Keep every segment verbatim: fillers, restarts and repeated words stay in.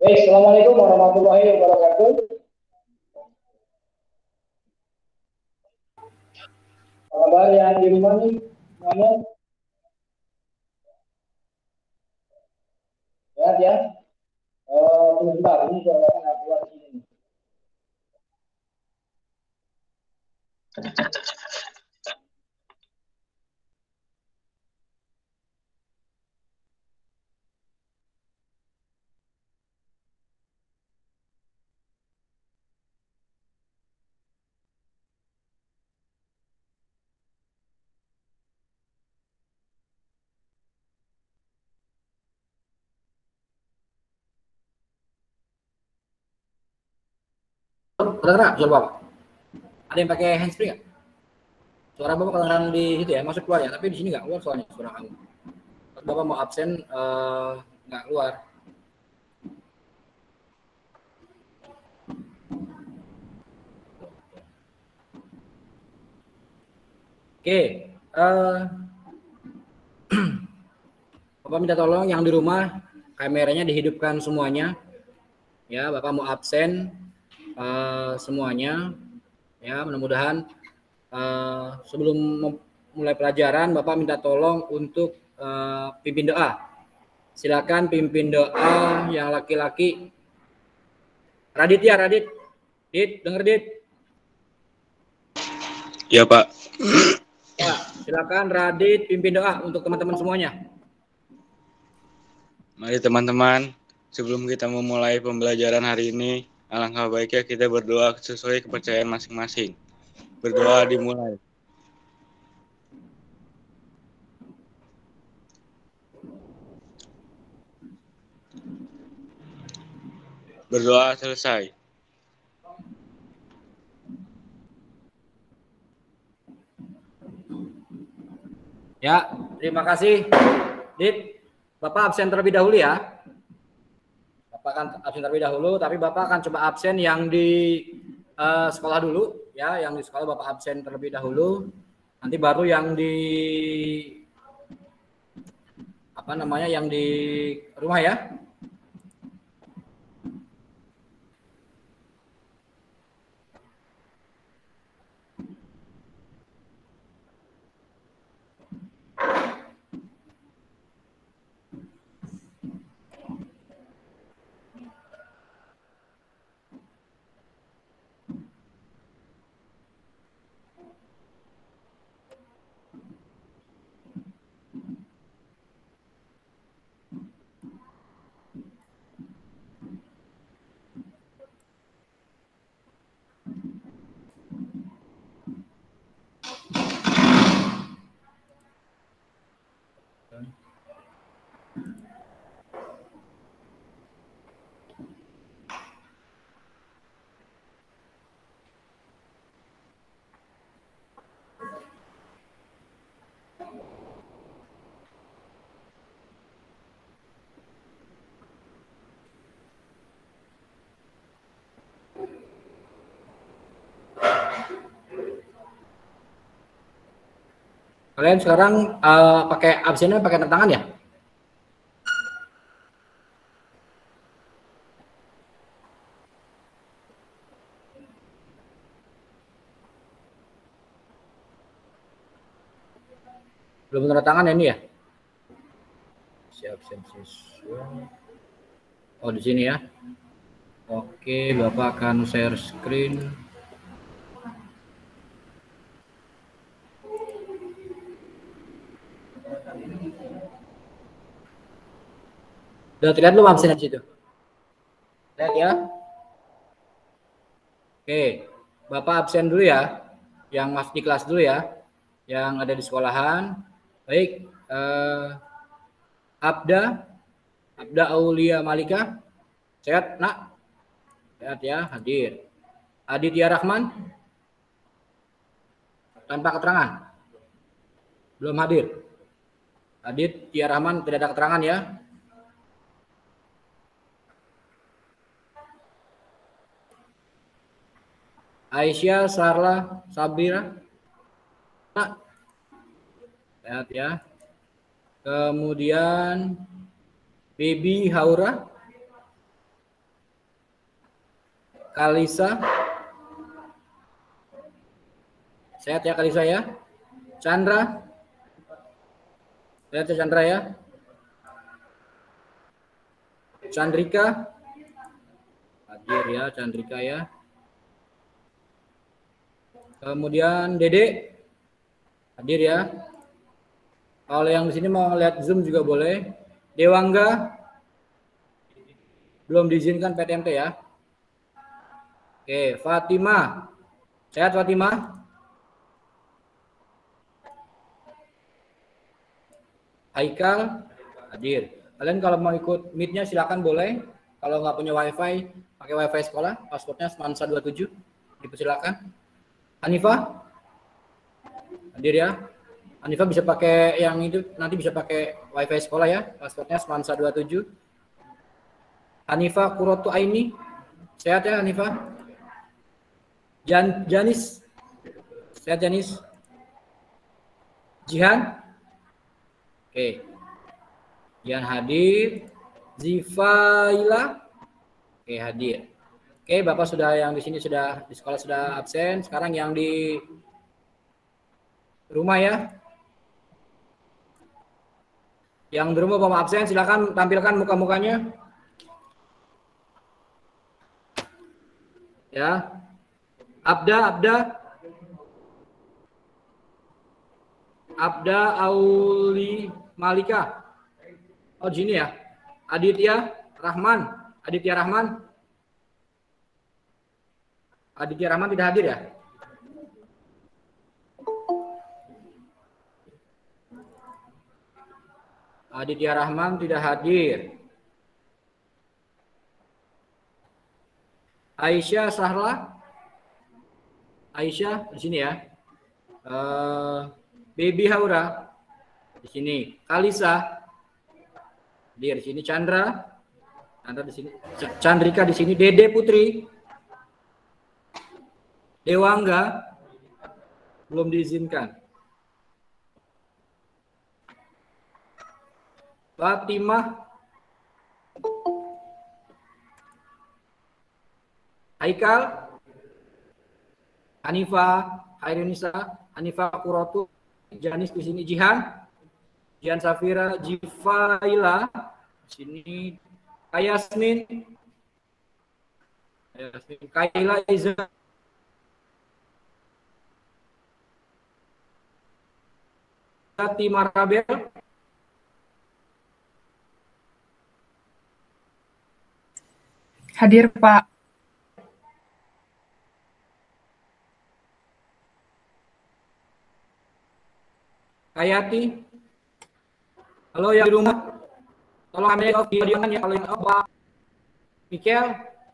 Baik, Assalamualaikum warahmatullahi wabarakatuh. Apa kabar yang di rumah nih semuanya? Sehat ya? Eh, tunggu sebentar, ini suaranya nggak keluar di sini. Kedengeran nggak suara Bapak? Ada yang pakai handsfree nggak? Suara Bapak kedengeran di situ ya, masuk keluar ya, tapi di sini nggak keluar soalnya suara kamu. Kalau Bapak mau absen eh, nggak keluar. Oke, eh, Bapak minta tolong yang di rumah kameranya dihidupkan semuanya. Ya, Bapak mau absen uh, semuanya. Ya, mudah-mudahan uh, sebelum mulai pelajaran Bapak minta tolong untuk uh, pimpin doa. Silakan pimpin doa yang laki-laki. Radit ya, Radit. Dit, denger Dit. Ya, Pak. Ya, silakan Radit pimpin doa untuk teman-teman semuanya. Mari teman-teman, sebelum kita memulai pembelajaran hari ini, alangkah baiknya kita berdoa sesuai kepercayaan masing-masing. Berdoa dimulai. Berdoa selesai. Ya, terima kasih. Dit, Bapak absen terlebih dahulu ya. Bapak akan absen terlebih dahulu, tapi Bapak akan coba absen yang di uh, sekolah dulu, ya, yang di sekolah Bapak absen terlebih dahulu. Nanti baru yang di apa namanya, yang di rumah ya. Kalian sekarang uh, pakai absennya pakai tanda tangan ya? Belum tanda tangan ya ini ya? Siap, siap, siswa. Oh, di sini ya. Oke, Bapak akan share screen. Udah terlihat belum absen di situ? Lihat ya. Oke, Bapak absen dulu ya. Yang masuk di kelas dulu ya. Yang ada di sekolahan. Baik, eh, Abda, Abda Aulia Malika. Sehat, Nak? Sehat ya, hadir. Aditya Rahman. Tanpa keterangan. Belum hadir. Aditya Rahman tidak ada keterangan ya. Aisyah Sarla Sabira. Nah, lihat ya. Kemudian Baby Haura. Kalisa. Sehat ya Kalisa ya. Chandra. Sehat ya Chandra ya. Chandrika. Hadir ya Chandrika ya. Kemudian Dede. Hadir ya. Kalau yang di sini mau lihat Zoom juga boleh. Dewangga. Belum diizinkan P T M T ya. Oke, Fatima. Sehat Fatima? Haikal hadir. Kalian kalau mau ikut meet-nya silakan boleh. Kalau nggak punya wifi, pakai wifi sekolah, passwordnya Semansa dua puluh tujuh, dipersilakan. Hanifah hadir ya. Hanifah bisa pakai yang itu, nanti bisa pakai wifi sekolah ya, passwordnya Semansa dua puluh tujuh. Hanifah Kurotu Aini, sehat ya Hanifah? Jan Janis, sehat Janis? Jihan? Oke, Jihan hadir. Zifaila, oke hadir. Oke, Bapak sudah yang di sini sudah di sekolah sudah absen. Sekarang yang di rumah ya. Yang di rumah Bapak absen, silakan tampilkan muka-mukanya. Ya, Abda, Abda, Abda Auli Malika. Oh, gini ya. Aditya Rahman. Aditya Rahman. Aditya Rahman tidak hadir ya? Aditya Rahman tidak hadir. Aisyah Sahla. Aisyah di sini ya. Uh, Baby Haura di sini. Kalisa dia di sini. Chandra, Chandra di sini. Chandrika di sini. Dede Putri. Dewangga belum diizinkan. Fatimah. Haikal. Hanifah, Hairunisa, Hanifah Kurotu, Janis di sini. Jihan. Jihan Safira, Jifaila di sini. Kayasmin. Kayasmin. Kaila Iza. Tati Marabel. Hadir, Pak. Hayati. Halo yang di rumah. Tolong ambil off video ya kalau yang off, Pak. Mikel.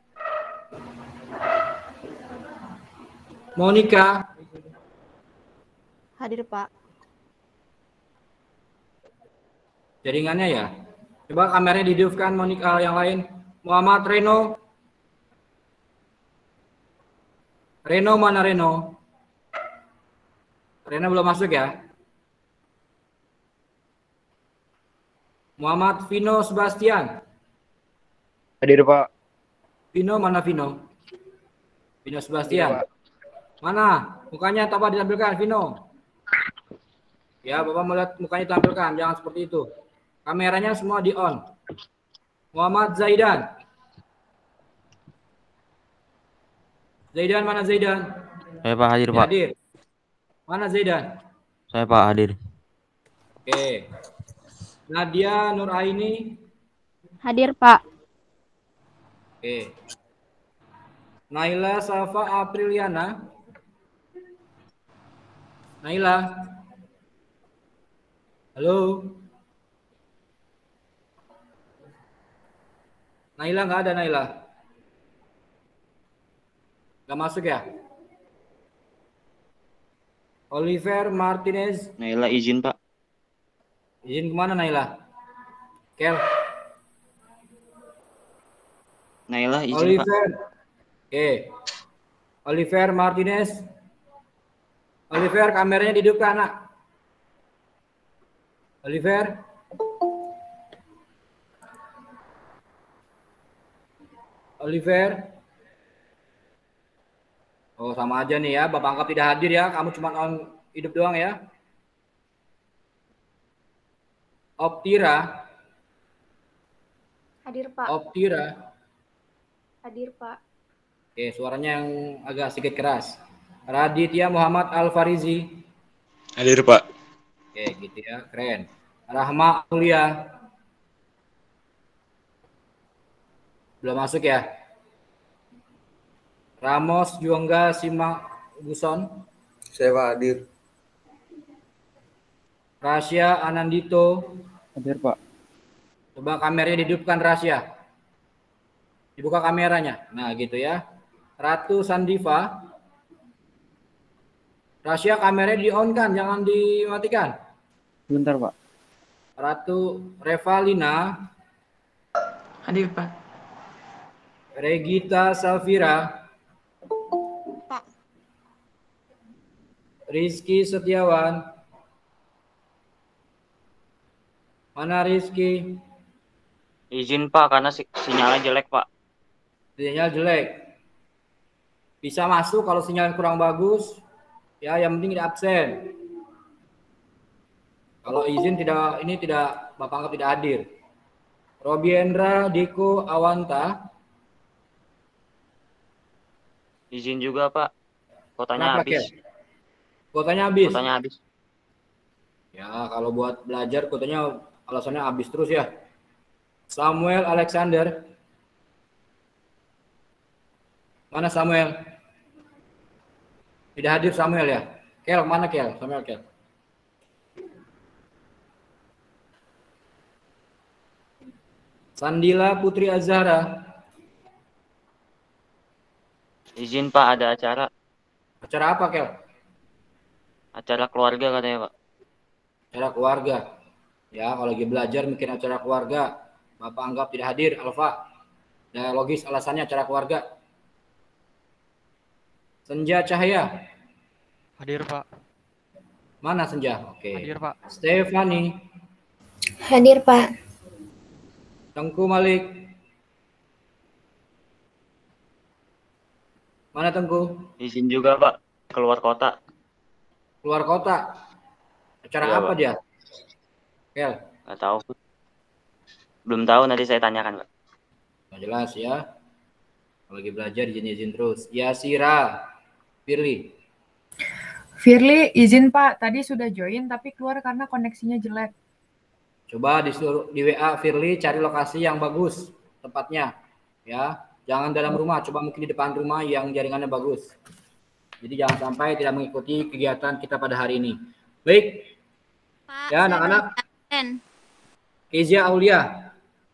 Monica. Hadir, Pak. Jaringannya ya. Coba kameranya dihidupkan Monica yang lain. Muhammad Reno. Reno mana Reno? Reno belum masuk ya. Muhammad Vino Sebastian. Hadir, Pak. Vino mana Vino? Vino Sebastian. Hadir, Pak. Mana? Mukanya tak apa ditampilkan Vino. Ya, Bapak melihat mukanya tampilkan, jangan seperti itu. Kameranya semua di on. Muhammad Zaidan. Zaidan mana Zaidan? Saya Pak hadir, Pak. Hadir. Mana Zaidan? Saya Pak hadir. Oke. Nadia Nuraini. Hadir, Pak. Oke. Naila Safa Apriliana. Naila. Halo. Naila nggak ada Naila. Nggak masuk ya? Oliver Martinez. Naila izin, Pak. Izin kemana Naila? Kel. Naila izin, Oliver. Pak. Oke. Oliver Martinez. Oliver kameranya dihidupkan, Nak. Oliver. Oliver. Oh, sama aja nih ya. Bapak anggap tidak hadir ya. Kamu cuma on hidup doang ya. Optira. Hadir, Pak. Optira. Hadir, Pak. Oke, suaranya yang agak sedikit keras. Raditya Muhammad Al-Farizi. Hadir, Pak. Oke, gitu ya. Keren. Rahma Aulia. Belum masuk ya. Ramos Juangga Simaguson. Saya Pak hadir. Rasya Anandito. Hadir, Pak. Coba kameranya dihidupkan, Rasya. Dibuka kameranya. Nah, gitu ya. Ratu Sandiva. Rasya kameranya di-on kan, jangan dimatikan. Sebentar, Pak. Ratu Revalina. Hadir, Pak. Regita Salvira. Pak. Rizky Setiawan. Mana Rizky? Izin Pak, karena si sinyalnya jelek Pak. Sinyal jelek. Bisa masuk kalau sinyal kurang bagus. Ya, yang penting tidak absen. Kalau izin tidak, ini tidak, Bapak anggap tidak hadir. Robiendra Diko Awanta. Izin juga Pak. Kotanya Kenapa, habis. Kel? Kotanya habis. Kotanya habis. Ya, kalau buat belajar kotanya alasannya habis terus ya. Samuel Alexander. Mana Samuel? Tidak hadir Samuel ya? Kel, mana Kel? Samuel Kel. Sandila Putri Azhara. Izin Pak, ada acara. Acara apa, Kel? Acara keluarga katanya Pak. Acara keluarga. Ya, kalau lagi belajar mungkin acara keluarga. Bapak anggap tidak hadir, Alfa. Ya, logis alasannya acara keluarga. Senja Cahaya. Hadir, Pak. Mana Senja? Oke. Hadir, Pak. Stefani. Hadir, Pak. Tengku Malik. Mana Tengku? Izin juga Pak, keluar kota. Keluar kota. Acara Iya, apa Pak. dia? Kel. Nggak tahu. Belum tahu, nanti saya tanyakan Pak. Nggak jelas ya. Kalau lagi belajar izin-izin terus. Yasira. Firly. Firly, izin Pak. Tadi sudah join tapi keluar karena koneksinya jelek. Coba disuruh di W A Firly cari lokasi yang bagus tempatnya. Ya, jangan dalam rumah, coba mungkin di depan rumah yang jaringannya bagus. Jadi jangan sampai tidak mengikuti kegiatan kita pada hari ini. Baik. Pak, Ya, anak-anak. Kezia Aulia.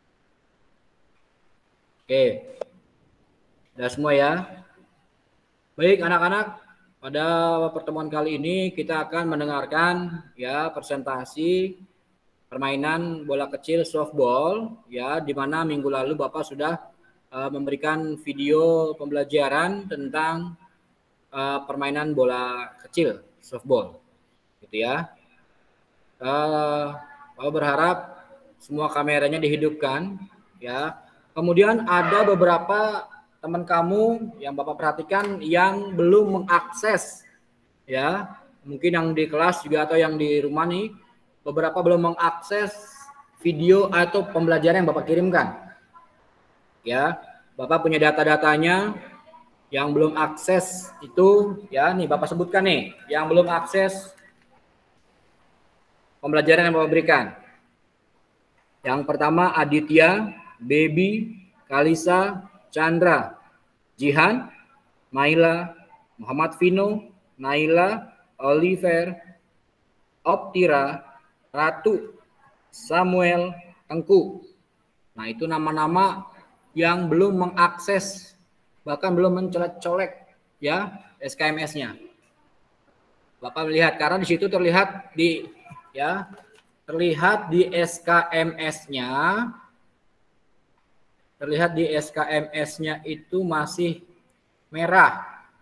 Oke. Sudah semua ya. Baik anak-anak, pada pertemuan kali ini kita akan mendengarkan ya presentasi permainan bola kecil softball ya, di mana minggu lalu Bapak sudah uh, memberikan video pembelajaran tentang uh, permainan bola kecil softball gitu ya. Uh, Bapak berharap semua kameranya dihidupkan ya. Kemudian ada beberapa teman kamu yang Bapak perhatikan yang belum mengakses ya, mungkin yang di kelas juga atau yang di rumah nih, beberapa belum mengakses video atau pembelajaran yang Bapak kirimkan ya. Bapak punya data-datanya, yang belum akses itu ya, nih Bapak sebutkan nih yang belum akses pembelajaran yang Bapak berikan. Yang pertama Aditya, Baby, Kalisa, Chandra, Jihan, Maila, Muhammad Vino, Naila, Oliver, Optira, Ratu, Samuel, Tengku. Nah, itu nama-nama yang belum mengakses, bahkan belum mencolek-colek ya S K M S-nya. Bapak melihat karena di situ terlihat di ya, terlihat di S K M S-nya terlihat di S K M S-nya itu masih merah.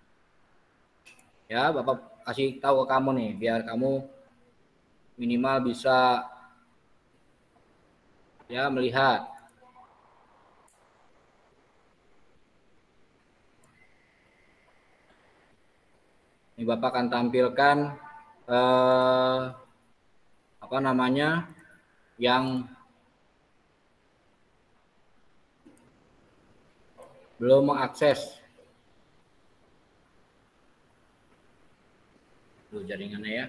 Ya, Bapak kasih tahu ke kamu nih, biar kamu minimal bisa ya melihat. Ini Bapak akan tampilkan eh, apa namanya yang belum mengakses Tuh, jaringannya ya.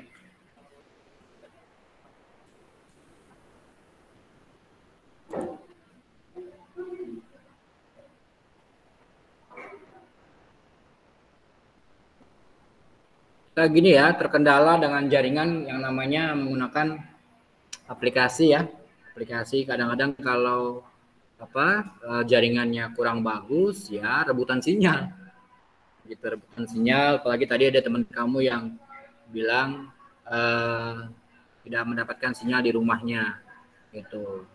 Kayak gini ya, terkendala dengan jaringan yang namanya menggunakan aplikasi ya. Aplikasi kadang-kadang kalau apa jaringannya kurang bagus ya rebutan sinyal. Gitu rebutan sinyal, apalagi tadi ada teman kamu yang bilang eh, tidak mendapatkan sinyal di rumahnya gitu.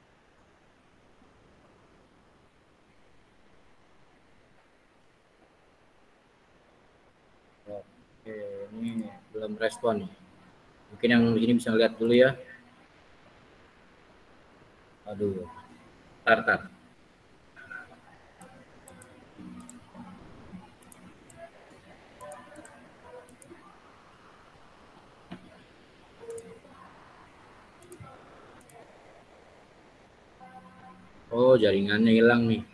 Oke, ini belum respon nih. Mungkin yang ini bisa lihat dulu ya. Aduh, tar, tar. Oh, jaringannya hilang nih.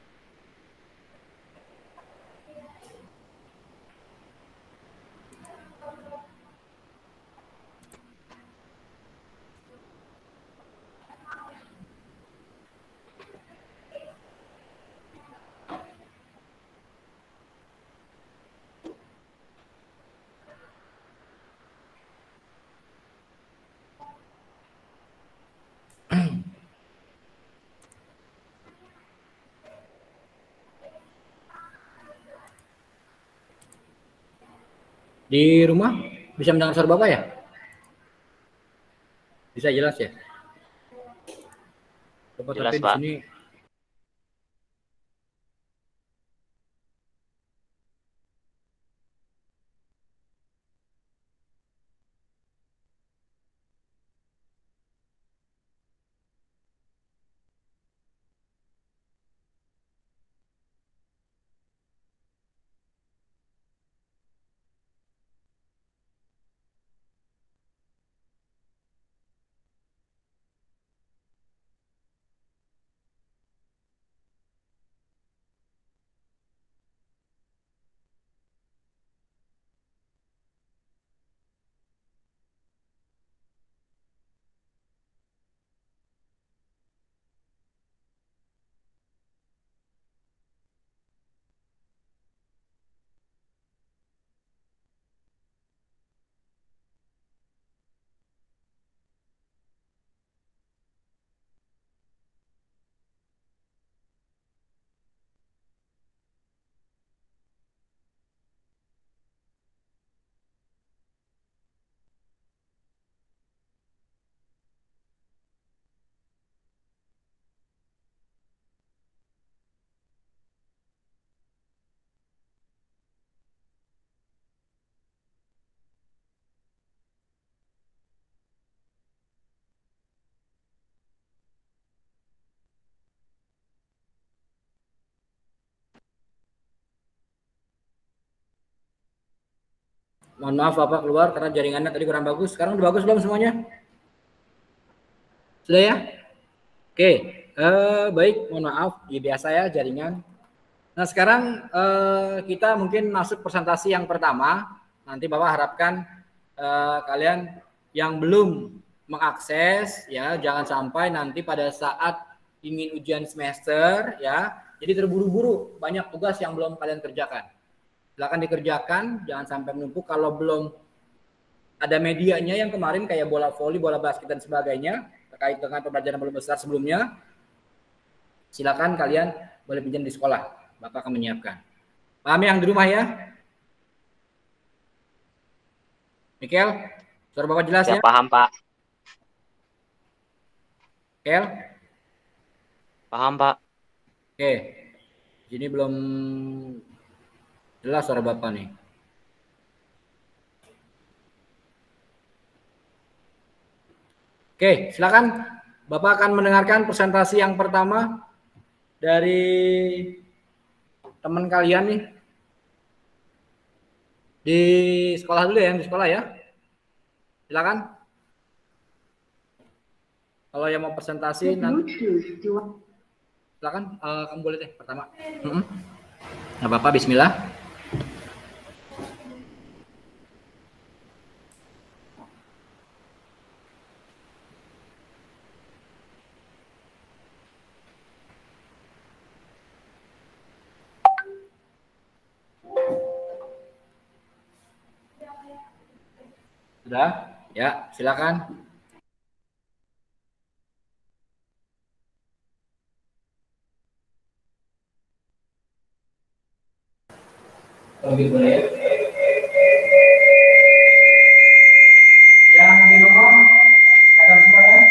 Di rumah bisa mendengar suara Bapak ya? Bisa jelas ya? Coba Jelas, tapi di Pak. sini mohon maaf Bapak keluar karena jaringannya tadi kurang bagus. Sekarang udah bagus belum semuanya? Sudah ya? Oke, eh, baik, mohon maaf, ya biasa ya jaringan. Nah sekarang eh, kita mungkin masuk presentasi yang pertama. Nanti Bapak harapkan eh, kalian yang belum mengakses ya jangan sampai nanti pada saat ingin ujian semester ya jadi terburu-buru banyak tugas yang belum kalian kerjakan. Silakan dikerjakan, jangan sampai menumpuk. Kalau belum ada medianya yang kemarin kayak bola voli, bola basket dan sebagainya terkait dengan pembelajaran belum besar sebelumnya, silakan kalian boleh pinjam di sekolah. Bapak akan menyiapkan. Paham yang di rumah ya? Mikel, suara Bapak jelas ya? Ya, paham, Pak. Mikel? Paham, Pak. Oke. Ini belum jelas suara Bapak nih. Oke, silakan Bapak akan mendengarkan presentasi yang pertama dari teman kalian nih. Di sekolah dulu ya, di sekolah ya. Silakan. Kalau yang mau presentasi nanti silakan, uh, kamu boleh deh pertama. Mm-hmm. Nggak apa-apa, bismillah. Sudah? Ya, silakan. Lebih boleh. Yang di rumah ada semua ya?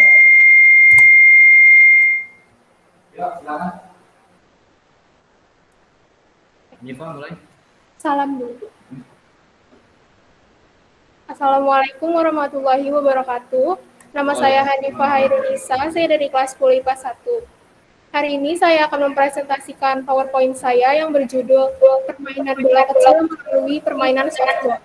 Yuk, silakan. Nifa mulai. Salam dulu. Assalamualaikum warahmatullahi wabarakatuh. Nama saya Hanifah Hairunisa, saya dari kelas sepuluh I P A satu. Hari ini saya akan mempresentasikan PowerPoint saya yang berjudul Permainan Bola Kecil Melalui Permainan Softball.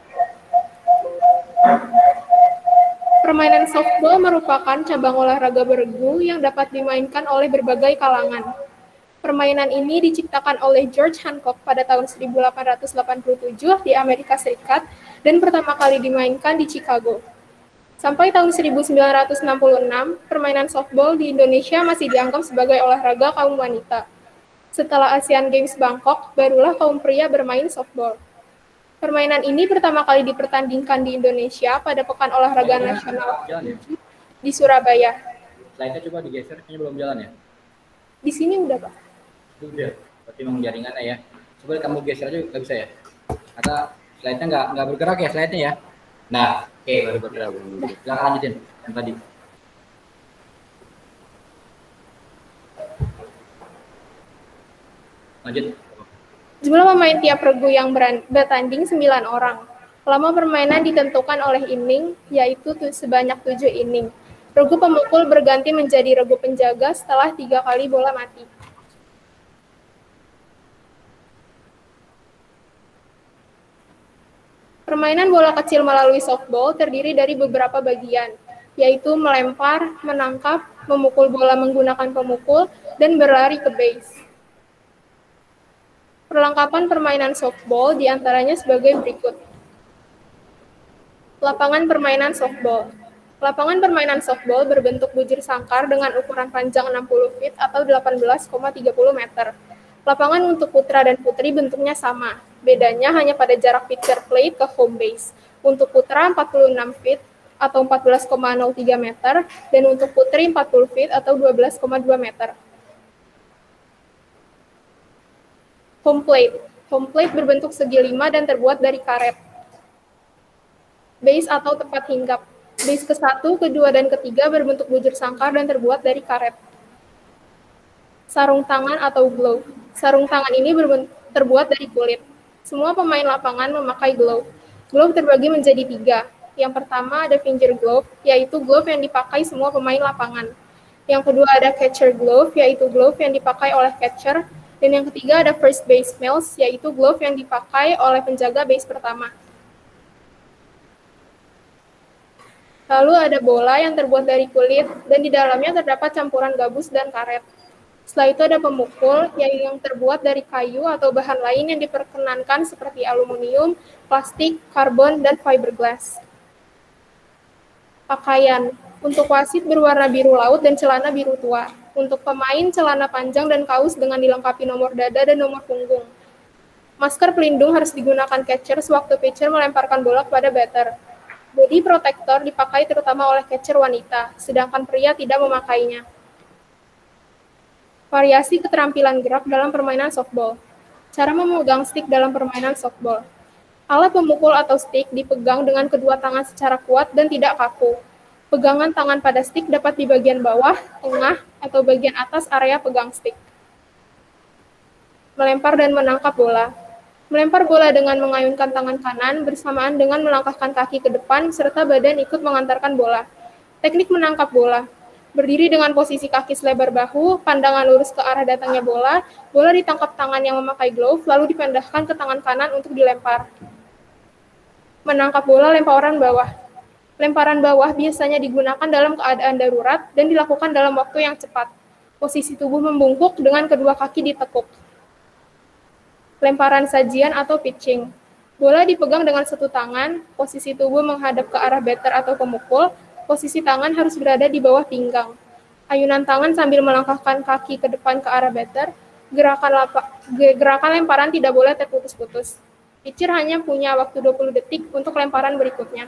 Permainan softball merupakan cabang olahraga beregu yang dapat dimainkan oleh berbagai kalangan. Permainan ini diciptakan oleh George Hancock pada tahun seribu delapan ratus delapan puluh tujuh di Amerika Serikat dan pertama kali dimainkan di Chicago. Sampai tahun seribu sembilan ratus enam puluh enam, permainan softball di Indonesia masih dianggap sebagai olahraga kaum wanita. Setelah Asian Games Bangkok, barulah kaum pria bermain softball. Permainan ini pertama kali dipertandingkan di Indonesia pada Pekan Olahraga Nasional di Surabaya. Slide-nya coba digeser, kayaknya belum jalan ya? Di sini udah, Pak. Udah, berarti memang jaringannya ya. Coba kamu geser aja, nggak bisa ya? Karena slide-nya nggak nggak bergerak ya slide-nya ya. Nah, oke, okay, baru bergerak. Silakan lanjutin yang tadi. Lanjut. Jumlah pemain tiap regu yang bertanding sembilan orang. Lama permainan ditentukan oleh inning, yaitu sebanyak tujuh inning. Regu pemukul berganti menjadi regu penjaga setelah tiga kali bola mati. Permainan bola kecil melalui softball terdiri dari beberapa bagian, yaitu melempar, menangkap, memukul bola menggunakan pemukul, dan berlari ke base. Perlengkapan permainan softball diantaranya sebagai berikut. Lapangan permainan softball. Lapangan permainan softball berbentuk bujur sangkar dengan ukuran panjang enam puluh feet atau delapan belas koma tiga puluh meter. Lapangan untuk putra dan putri bentuknya sama. Bedanya hanya pada jarak pitcher plate ke home base. Untuk putra empat puluh enam feet atau empat belas koma nol tiga meter dan untuk putri empat puluh feet atau dua belas koma dua meter. Home plate. Home plate berbentuk segi lima dan terbuat dari karet. Base atau tempat hinggap. Base ke satu, kedua, dan ketiga berbentuk bujur sangkar dan terbuat dari karet. Sarung tangan atau glove. Sarung tangan ini terbuat dari kulit. Semua pemain lapangan memakai glove. Glove terbagi menjadi tiga. Yang pertama ada finger glove, yaitu glove yang dipakai semua pemain lapangan. Yang kedua ada catcher glove, yaitu glove yang dipakai oleh catcher. Dan yang ketiga ada first base mails, yaitu glove yang dipakai oleh penjaga base pertama. Lalu ada bola yang terbuat dari kulit, dan di dalamnya terdapat campuran gabus dan karet. Setelah itu ada pemukul yang terbuat dari kayu atau bahan lain yang diperkenankan seperti aluminium, plastik, karbon, dan fiberglass. Pakaian. Untuk wasit berwarna biru laut dan celana biru tua. Untuk pemain, celana panjang dan kaos dengan dilengkapi nomor dada dan nomor punggung. Masker pelindung harus digunakan catcher sewaktu pitcher melemparkan bola kepada batter. Body protector dipakai terutama oleh catcher wanita, sedangkan pria tidak memakainya. Variasi keterampilan gerak dalam permainan softball. Cara memegang stick dalam permainan softball. Alat pemukul atau stick dipegang dengan kedua tangan secara kuat dan tidak kaku. Pegangan tangan pada stick dapat di bagian bawah, tengah, atau bagian atas area pegang stick. Melempar dan menangkap bola. Melempar bola dengan mengayunkan tangan kanan bersamaan dengan melangkahkan kaki ke depan serta badan ikut mengantarkan bola. Teknik menangkap bola. Berdiri dengan posisi kaki selebar bahu, pandangan lurus ke arah datangnya bola, bola ditangkap tangan yang memakai glove, lalu dipindahkan ke tangan kanan untuk dilempar. Menangkap bola lemparan bawah. Lemparan bawah biasanya digunakan dalam keadaan darurat dan dilakukan dalam waktu yang cepat. Posisi tubuh membungkuk dengan kedua kaki ditekuk. Lemparan sajian atau pitching. Bola dipegang dengan satu tangan, posisi tubuh menghadap ke arah batter atau pemukul, posisi tangan harus berada di bawah pinggang. Ayunan tangan sambil melangkahkan kaki ke depan ke arah batter, gerakan, lapa, gerakan lemparan tidak boleh terputus-putus. Pitcher hanya punya waktu dua puluh detik untuk lemparan berikutnya.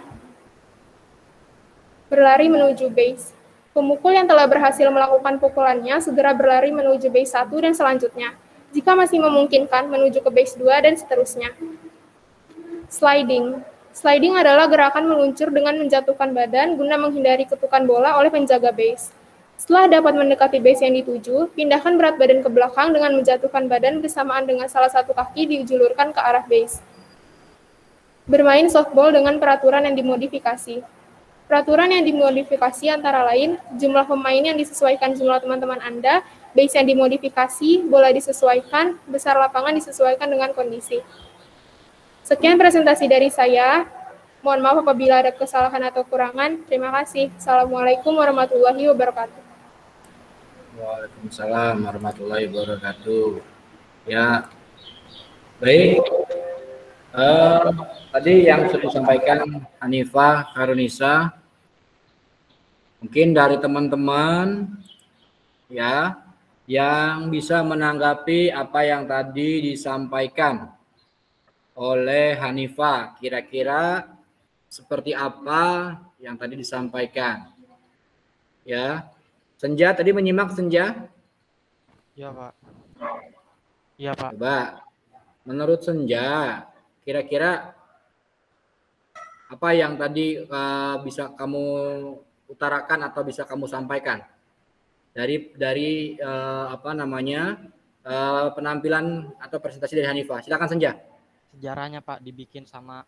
Berlari menuju base. Pemukul yang telah berhasil melakukan pukulannya segera berlari menuju base satu dan selanjutnya. Jika masih memungkinkan, menuju ke base dua dan seterusnya. Sliding. Sliding adalah gerakan meluncur dengan menjatuhkan badan guna menghindari ketukan bola oleh penjaga base. Setelah dapat mendekati base yang dituju, pindahkan berat badan ke belakang dengan menjatuhkan badan bersamaan dengan salah satu kaki dijulurkan ke arah base. Bermain softball dengan peraturan yang dimodifikasi. Peraturan yang dimodifikasi antara lain, jumlah pemain yang disesuaikan jumlah teman-teman Anda, base yang dimodifikasi, bola disesuaikan, besar lapangan disesuaikan dengan kondisi. Sekian presentasi dari saya. Mohon maaf apabila ada kesalahan atau kekurangan. Terima kasih. Assalamualaikum warahmatullahi wabarakatuh. Waalaikumsalam warahmatullahi wabarakatuh. Ya, baik. Uh, tadi yang sudah disampaikan Hanifah Karunisa, mungkin dari teman-teman ya yang bisa menanggapi apa yang tadi disampaikan oleh Hanifah, kira-kira seperti apa yang tadi disampaikan ya. Senja tadi menyimak Senja? Iya Pak. Iya Pak. Coba menurut Senja kira-kira apa yang tadi uh, bisa kamu utarakan atau bisa kamu sampaikan dari dari uh, apa namanya uh, penampilan atau presentasi dari Hanifah? Silakan Senja. Sejarahnya Pak dibikin sama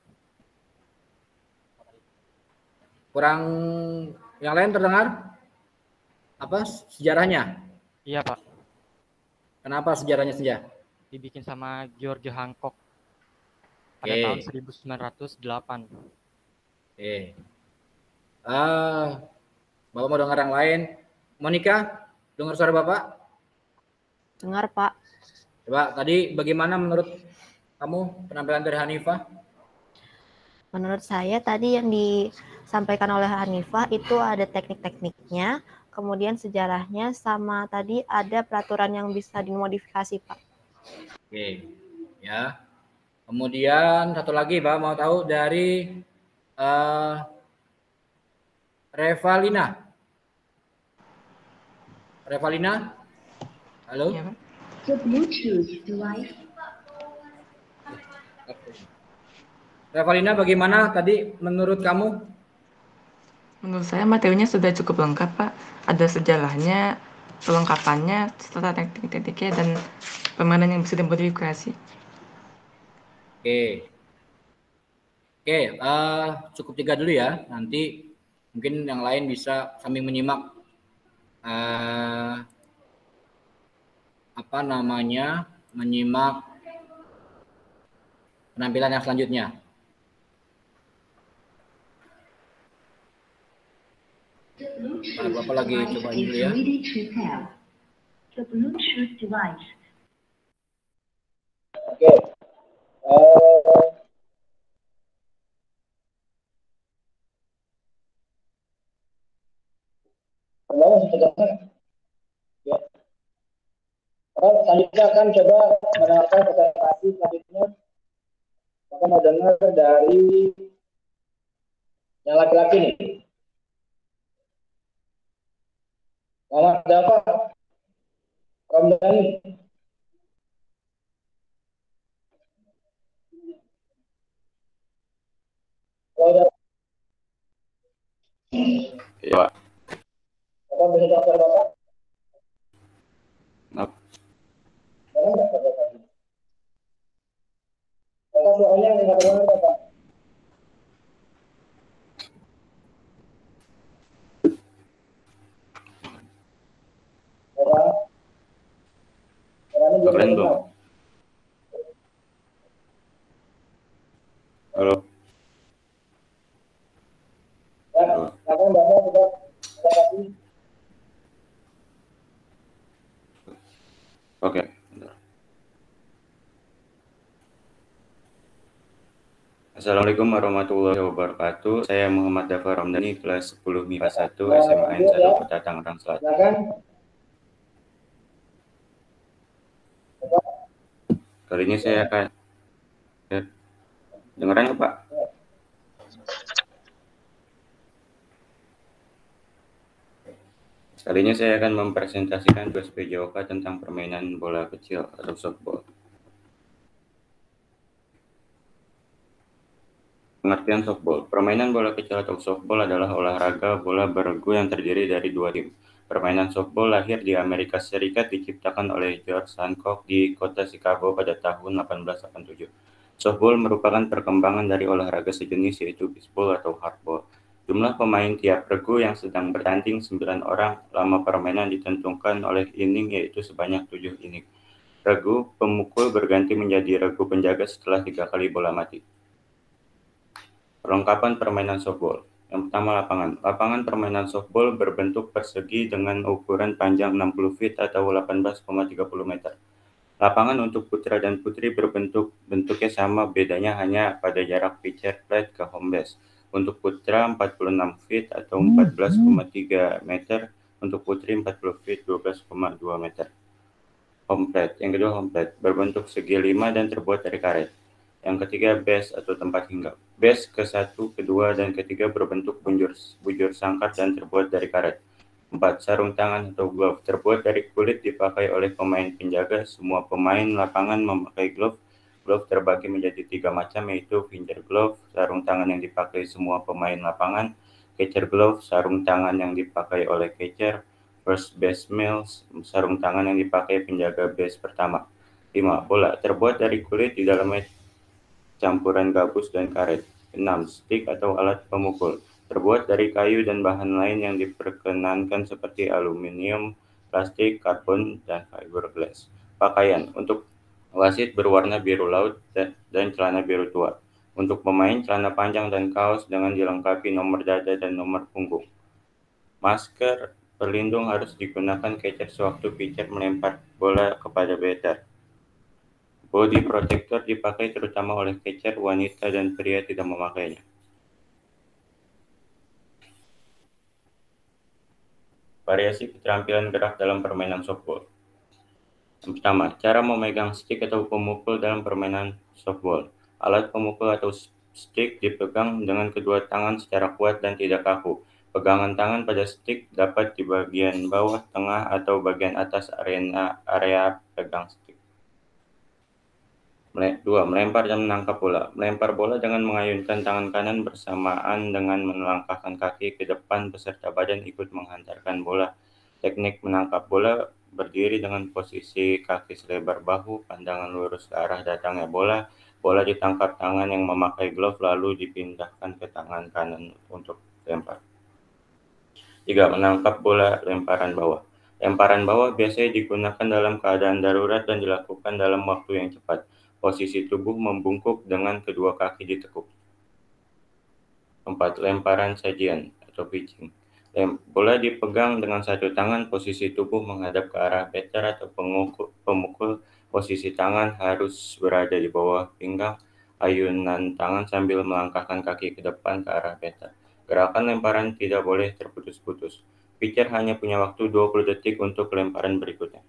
kurang yang lain terdengar apa sejarahnya? Iya Pak. Kenapa sejarahnya Senja? Dibikin sama George Hancock pada Oke. tahun seribu sembilan ratus delapan. Oke. Uh, Bapak mau dengar yang lain? Monica, dengar suara Bapak? Dengar Pak. Coba tadi bagaimana menurut kamu penampilan dari Hanifah? Menurut saya tadi yang disampaikan oleh Hanifah itu ada teknik-tekniknya, kemudian sejarahnya, sama tadi ada peraturan yang bisa dimodifikasi Pak. Oke, ya. Kemudian satu lagi Pak mau tahu dari uh, Revalina. Revalina? Halo? Ya, Pak. The Bluetooth device. Revalina, bagaimana tadi menurut kamu? Menurut saya materinya sudah cukup lengkap, Pak. Ada sejarahnya, kelengkapannya, serta teknik-tekniknya, dan permainan yang bisa dimodifikasi. Oke. Oke, uh, cukup tiga dulu ya. Nanti mungkin yang lain bisa sambil menyimak uh, apa namanya, menyimak penampilan yang selanjutnya. Nah, Bapak lagi coba dulu ya. The Bluetooth device. Oke. Uh, Kembali sudah ya. Oke, selanjutnya akan coba mendengarkan presentasi selanjutnya. Kita mau dengar dari yang laki-laki nih. Muhammad Dafa Ramdhani. Iya, Pak. Bapak bisa daftar Bapak? Maaf. Bapak nggak daftar Bapak? Bapak soalnya nggak dengar Bapak. Bapak, Bapak Keren belum Halo. Oke. Bentar. Assalamualaikum warahmatullahi wabarakatuh. Saya Muhammad Dafa Ramdhani, kelas sepuluh M I P A satu S M A N satu Kota Tangerang Selatan. Silakan. Kali ini saya akan ya, dengeran nggak, Pak? Kali ini saya akan mempresentasikan tugas P J O K tentang permainan bola kecil atau softball. Pengertian softball. Permainan bola kecil atau softball adalah olahraga bola beregu yang terdiri dari dua tim. Permainan softball lahir di Amerika Serikat, diciptakan oleh George Hancock di kota Chicago pada tahun delapan belas delapan puluh tujuh. Softball merupakan perkembangan dari olahraga sejenis yaitu baseball atau hardball. Jumlah pemain tiap regu yang sedang bertanding sembilan orang. Lama permainan ditentukan oleh inning yaitu sebanyak tujuh inning. Regu pemukul berganti menjadi regu penjaga setelah tiga kali bola mati. Perlengkapan permainan softball. Yang pertama, lapangan. Lapangan permainan softball berbentuk persegi dengan ukuran panjang enam puluh feet atau delapan belas koma tiga puluh meter. Lapangan untuk putra dan putri berbentuk bentuknya sama, bedanya hanya pada jarak pitcher plate ke home base. Untuk putra empat puluh enam feet atau empat belas koma tiga meter, untuk putri empat puluh feet dua belas koma dua meter. Home plate. Yang kedua, home plate berbentuk segi lima dan terbuat dari karet. Yang ketiga, base atau tempat hinggap. Base ke satu, kedua, dan ketiga berbentuk bujur, bujur sangkar dan terbuat dari karet. Empat, sarung tangan atau glove terbuat dari kulit, dipakai oleh pemain penjaga. Semua pemain lapangan memakai glove. Glove terbagi menjadi tiga macam, yaitu finger glove, sarung tangan yang dipakai semua pemain lapangan, catcher glove, sarung tangan yang dipakai oleh catcher, first baseman, sarung tangan yang dipakai penjaga base pertama. Lima, bola terbuat dari kulit, di dalamnya campuran gabus dan karet. Enam, stick atau alat pemukul terbuat dari kayu dan bahan lain yang diperkenankan seperti aluminium, plastik, karbon, dan fiberglass. Pakaian untuk wasit berwarna biru laut dan, dan celana biru tua. Untuk pemain, celana panjang dan kaos dengan dilengkapi nomor dada dan nomor punggung. Masker pelindung harus digunakan catcher sewaktu pitcher melempar bola kepada batter. Body protector dipakai terutama oleh catcher, wanita dan pria tidak memakainya. Variasi keterampilan gerak dalam permainan softball. Yang pertama, cara memegang stick atau pemukul dalam permainan softball. Alat pemukul atau stick dipegang dengan kedua tangan secara kuat dan tidak kaku. Pegangan tangan pada stick dapat di bagian bawah, tengah, atau bagian atas arena area pegang stick. Dua, melempar dan menangkap bola. Melempar bola dengan mengayunkan tangan kanan bersamaan dengan melangkahkan kaki ke depan beserta badan ikut menghantarkan bola. Teknik menangkap bola berdiri dengan posisi kaki selebar bahu, pandangan lurus ke arah datangnya bola. Bola ditangkap tangan yang memakai glove lalu dipindahkan ke tangan kanan untuk lempar. Tiga, menangkap bola lemparan bawah. Lemparan bawah biasanya digunakan dalam keadaan darurat dan dilakukan dalam waktu yang cepat. Posisi tubuh membungkuk dengan kedua kaki ditekuk. Empat, lemparan sajian atau pitching. Lem, bola dipegang dengan satu tangan, posisi tubuh menghadap ke arah batter atau pengukul, pemukul. Posisi tangan harus berada di bawah pinggang. Ayunan tangan sambil melangkahkan kaki ke depan ke arah batter. Gerakan lemparan tidak boleh terputus-putus. Pitcher hanya punya waktu dua puluh detik untuk lemparan berikutnya.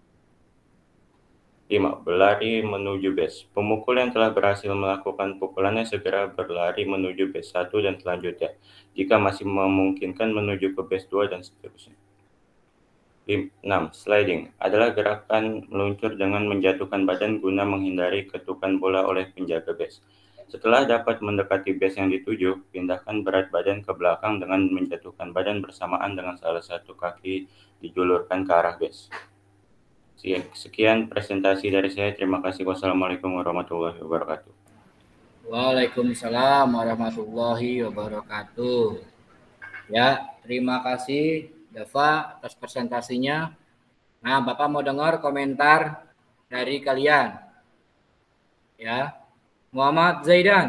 Lima, berlari menuju base. Pemukul yang telah berhasil melakukan pukulannya segera berlari menuju base satu dan selanjutnya. Jika masih memungkinkan menuju ke base dua dan seterusnya. Enam, sliding adalah gerakan meluncur dengan menjatuhkan badan guna menghindari ketukan bola oleh penjaga base. Setelah dapat mendekati base yang dituju, pindahkan berat badan ke belakang dengan menjatuhkan badan bersamaan dengan salah satu kaki dijulurkan ke arah base. Sekian presentasi dari saya. Terima kasih. Wassalamualaikum warahmatullahi wabarakatuh. Waalaikumsalam warahmatullahi wabarakatuh. Ya, terima kasih Dava atas presentasinya. Nah, Bapak mau dengar komentar dari kalian. Ya, Muhammad Zaidan.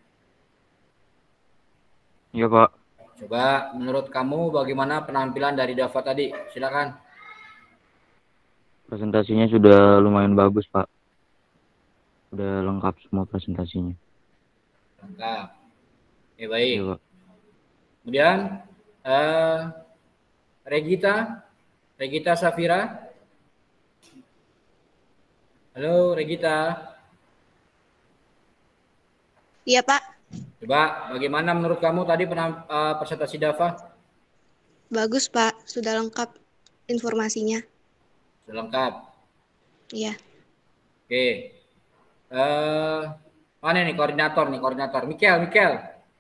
Iya, Pak. Coba menurut kamu bagaimana penampilan dari Dava tadi? Silakan. Presentasinya sudah lumayan bagus, Pak. Udah lengkap semua presentasinya. Lengkap. Oke, baik. Iya, Pak. Kemudian eh, Regita, Regita Safira. Halo Regita. Iya, Pak. Coba bagaimana menurut kamu tadi penam, uh, presentasi Dava? Bagus, Pak. Sudah lengkap informasinya. Sudah lengkap. Iya. Oke. Uh, mana nih koordinator nih koordinator? Mikel, Mikel.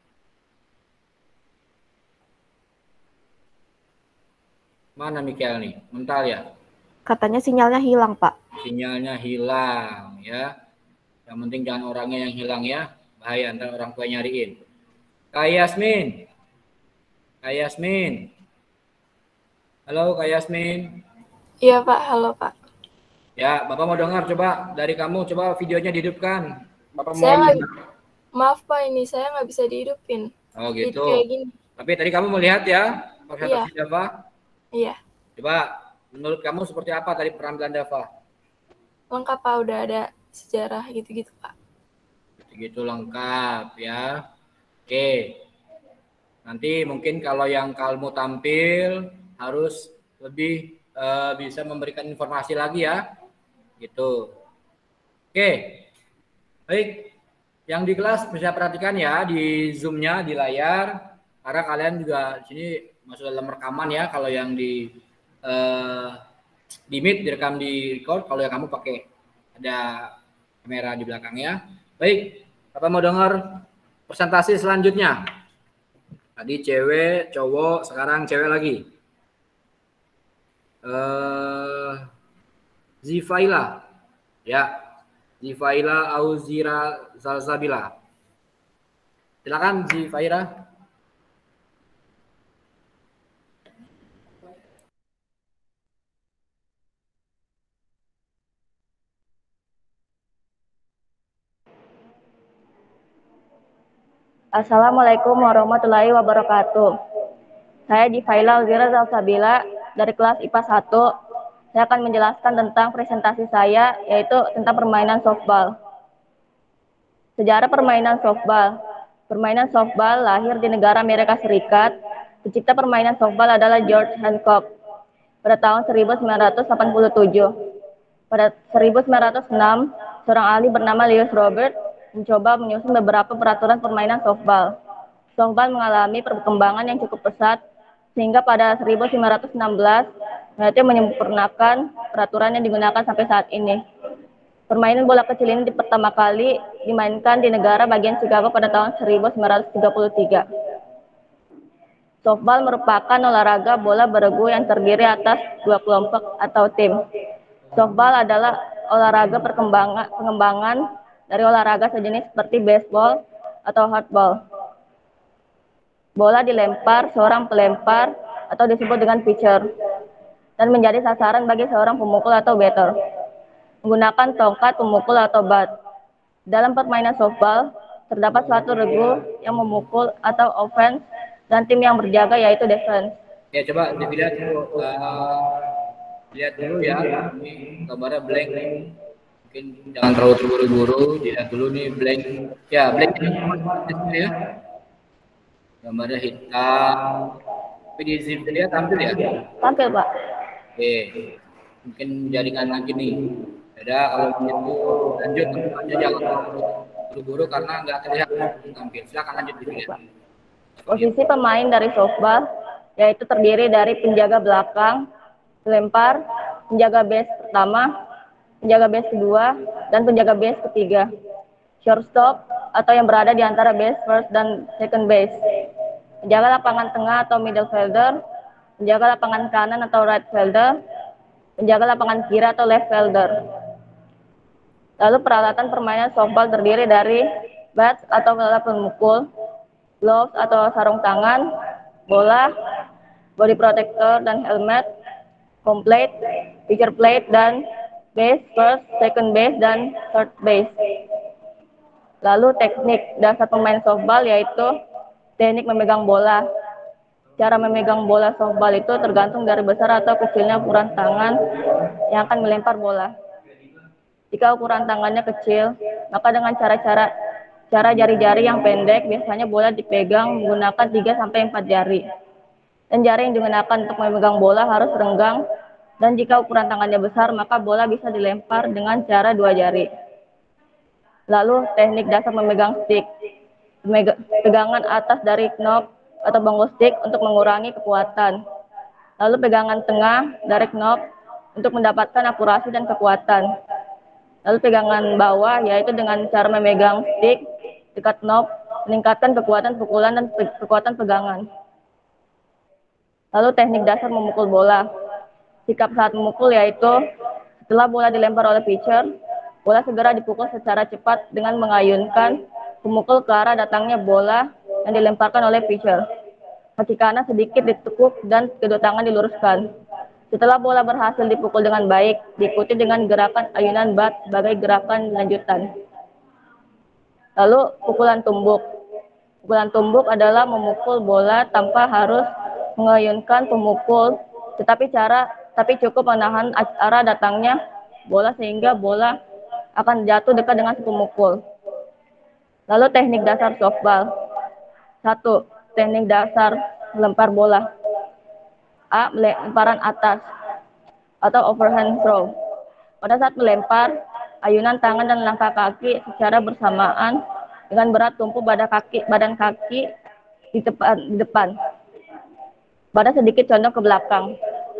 Mana Mikel nih? Mental ya? Katanya sinyalnya hilang, Pak. Sinyalnya hilang ya. Yang penting jangan orangnya yang hilang ya. Bahaya ntar orang tua nyariin. Kak Yasmin. Kak Yasmin. Halo Kak Yasmin. Iya Pak, halo Pak. Ya, Bapak mau dengar coba dari kamu, coba videonya dihidupkan. Bapak Saya mau nggak, maaf Pak, ini saya nggak bisa dihidupin. Oh Itu gitu. kayak gini. Tapi tadi kamu melihat ya presentasi Iya. Dava? Iya, Coba menurut kamu seperti apa tadi penampilan Dava? lengkap Pak, udah ada sejarah gitu-gitu Pak. Gitu lengkap ya. Oke. Nanti mungkin kalau yang kamu tampil harus lebih uh, bisa memberikan informasi lagi ya. Gitu. Oke. Baik. Yang di kelas bisa perhatikan ya di Zoom-nya di layar karena kalian juga sini masuk dalam rekaman ya kalau yang di uh, di Meet direkam di record, kalau yang kamu pakai ada kamera di belakangnya. Baik. Apa mau dengar presentasi selanjutnya? Tadi cewek, cowok, sekarang cewek lagi. Uh, Zifaila. Ya. Zifaila Auzira Salsabila. Silakan Zifaila. Assalamualaikum warahmatullahi wabarakatuh. Saya Jifaila Uzira Zalsabila dari kelas I P A satu. Saya akan menjelaskan tentang presentasi saya, yaitu tentang permainan softball. Sejarah permainan softball. Permainan softball lahir di negara Amerika Serikat. Pencipta permainan softball adalah George Hancock pada tahun seribu sembilan ratus delapan puluh tujuh. Pada seribu sembilan ratus enam, seorang ahli bernama Lewis Robert mencoba menyusun beberapa peraturan permainan softball. Softball mengalami perkembangan yang cukup pesat, sehingga pada seribu sembilan ratus enam belas, Matthew menyempurnakan peraturan yang digunakan sampai saat ini. Permainan bola kecil ini pertama kali dimainkan di negara bagian Chicago pada tahun seribu sembilan ratus tiga puluh tiga. Softball merupakan olahraga bola beregu yang terdiri atas dua kelompok atau tim. Softball adalah olahraga perkembangan pengembangan dari olahraga sejenis seperti baseball atau hardball. Bola dilempar seorang pelempar atau disebut dengan pitcher dan menjadi sasaran bagi seorang pemukul atau batter menggunakan tongkat pemukul atau bat. Dalam permainan softball terdapat suatu regu yang memukul atau offense dan tim yang berjaga yaitu defense. Ya coba dilihat dulu, uh, lihat dulu ya, ini gambarnya blank nih. Mungkin jangan terlalu terburu-buru, dilihat dulu nih blank. Ya blank ini ya. Gambarnya hitam. Tapi di sini lihat tampil ya? Tampil Pak. Oke, mungkin jaringan lagi nih. Beda kalau begitu lanjut aja jangan buru-buru karena nggak terlihat tampil. Silakan lanjut dilihat. Posisi pemain dari softball yaitu terdiri dari penjaga belakang, pelempar, penjaga base pertama, penjaga base kedua, dan penjaga base ketiga. Shortstop atau yang berada di antara base first dan second base. Penjaga lapangan tengah atau middle fielder, penjaga lapangan kanan atau right fielder, penjaga lapangan kiri atau left fielder. Lalu peralatan permainan softball terdiri dari bats atau alat pemukul, gloves atau sarung tangan, bola, body protector dan helmet, home plate, pitcher plate, dan base first, second base, dan third base. Lalu teknik dasar pemain softball yaitu teknik memegang bola, cara memegang bola softball itu tergantung dari besar atau kecilnya ukuran tangan yang akan melempar bola. Jika ukuran tangannya kecil, maka dengan cara-cara cara jari-jari yang pendek, biasanya bola dipegang menggunakan tiga sampai empat jari. Dan jari yang digunakan untuk memegang bola harus renggang, dan jika ukuran tangannya besar, maka bola bisa dilempar dengan cara dua jari. Lalu teknik dasar memegang stick. Pegangan atas dari knob atau bonggol stick untuk mengurangi kekuatan. Lalu pegangan tengah dari knob untuk mendapatkan akurasi dan kekuatan. Lalu pegangan bawah yaitu dengan cara memegang stick dekat knob, meningkatkan kekuatan pukulan dan pe kekuatan pegangan. Lalu teknik dasar memukul bola. Sikap saat memukul yaitu setelah bola dilempar oleh pitcher, bola segera dipukul secara cepat dengan mengayunkan pemukul ke arah datangnya bola yang dilemparkan oleh pitcher. Kaki kanan sedikit ditekuk dan kedua tangan diluruskan. Setelah bola berhasil dipukul dengan baik, diikuti dengan gerakan ayunan bat sebagai gerakan lanjutan. Lalu pukulan tumbuk. Pukulan tumbuk adalah memukul bola tanpa harus mengayunkan pemukul, tetapi cara tapi cukup menahan arah datangnya bola sehingga bola akan jatuh dekat dengan si pemukul. Lalu teknik dasar softball. Satu, teknik dasar melempar bola. A. Lemparan atas atau overhand throw. Pada saat melempar, ayunan tangan dan langkah kaki secara bersamaan dengan berat tumpu pada kaki, badan kaki di depan, di depan. Pada sedikit condong ke belakang.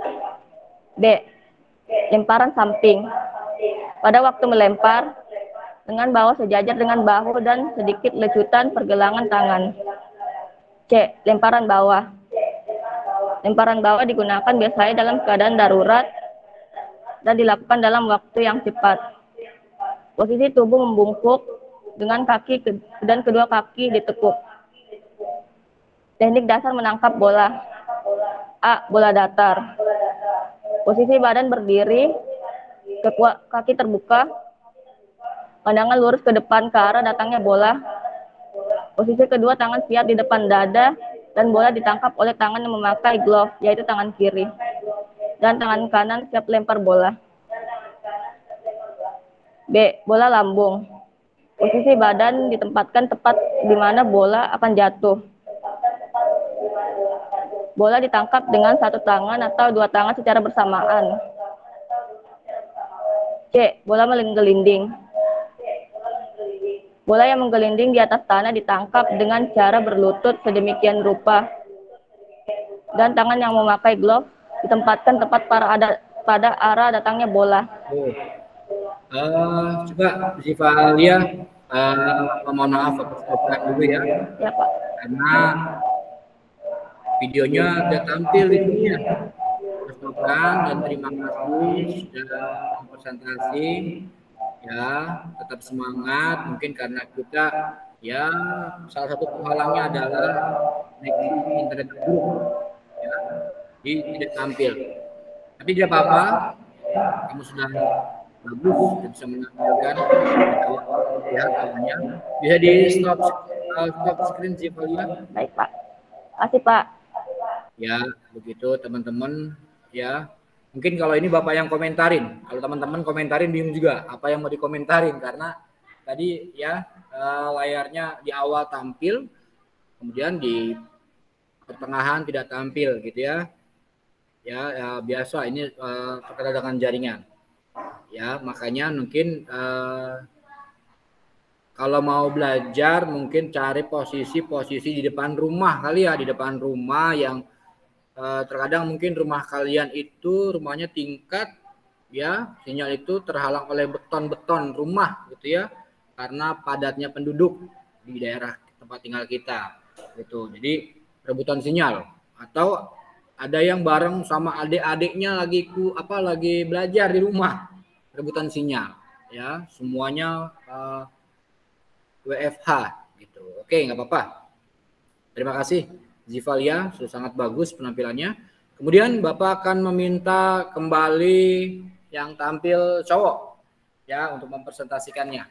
B. Lemparan samping. Pada waktu melempar, dengan bahu sejajar dengan bahu dan sedikit lecutan pergelangan tangan. C. Lemparan bawah. Lemparan bawah digunakan biasanya dalam keadaan darurat dan dilakukan dalam waktu yang cepat. Posisi tubuh membungkuk dengan kaki dan kedua kaki ditekuk. Teknik dasar menangkap bola. A. Bola datar. Posisi badan berdiri, kaki terbuka, pandangan lurus ke depan ke arah datangnya bola. Posisi kedua, tangan siap di depan dada dan bola ditangkap oleh tangan yang memakai glove, yaitu tangan kiri. Dan tangan kanan siap lempar bola. B. Bola lambung. Posisi badan ditempatkan tepat di mana bola akan jatuh. Bola ditangkap dengan satu tangan atau dua tangan secara bersamaan. C. Bola menggelinding. Bola yang menggelinding di atas tanah ditangkap dengan cara berlutut sedemikian rupa. Dan tangan yang memakai glove ditempatkan tepat pada, pada arah datangnya bola. Oh. Uh, coba Zivalia, uh, mohon maaf fokus dulu ya. Ya Pak. Karena videonya sudah tampil di sini ya. Dan terima kasih sudah presentasi. Ya, tetap semangat. Mungkin karena kita ya salah satu penghalangnya adalah internet buruk, ya, jadi tidak tampil. Tapi tidak apa-apa, kamu sudah bagus, bisa menampilkan ya, namanya. Bisa di stop uh, stop screen sih Pak. Baik Pak. Makasih Pak. Ya, begitu teman-teman ya. Mungkin kalau ini Bapak yang komentarin, kalau teman-teman komentarin bingung juga apa yang mau dikomentarin karena tadi ya uh, layarnya di awal tampil, kemudian di pertengahan tidak tampil gitu ya. Ya, ya biasa ini uh, terkait dengan jaringan. Ya, makanya mungkin uh, kalau mau belajar mungkin cari posisi-posisi di depan rumah kali ya, di depan rumah yang Uh, terkadang mungkin rumah kalian itu rumahnya tingkat ya, sinyal itu terhalang oleh beton-beton rumah gitu ya, karena padatnya penduduk di daerah tempat tinggal kita gitu. Jadi rebutan sinyal atau ada yang bareng sama adik-adiknya lagi ku apa lagi belajar di rumah, rebutan sinyal ya, semuanya uh, W F H gitu. Oke, nggak apa-apa. Terima kasih Zivalia, sudah sangat bagus penampilannya. Kemudian Bapak akan meminta kembali yang tampil cowok ya untuk mempresentasikannya.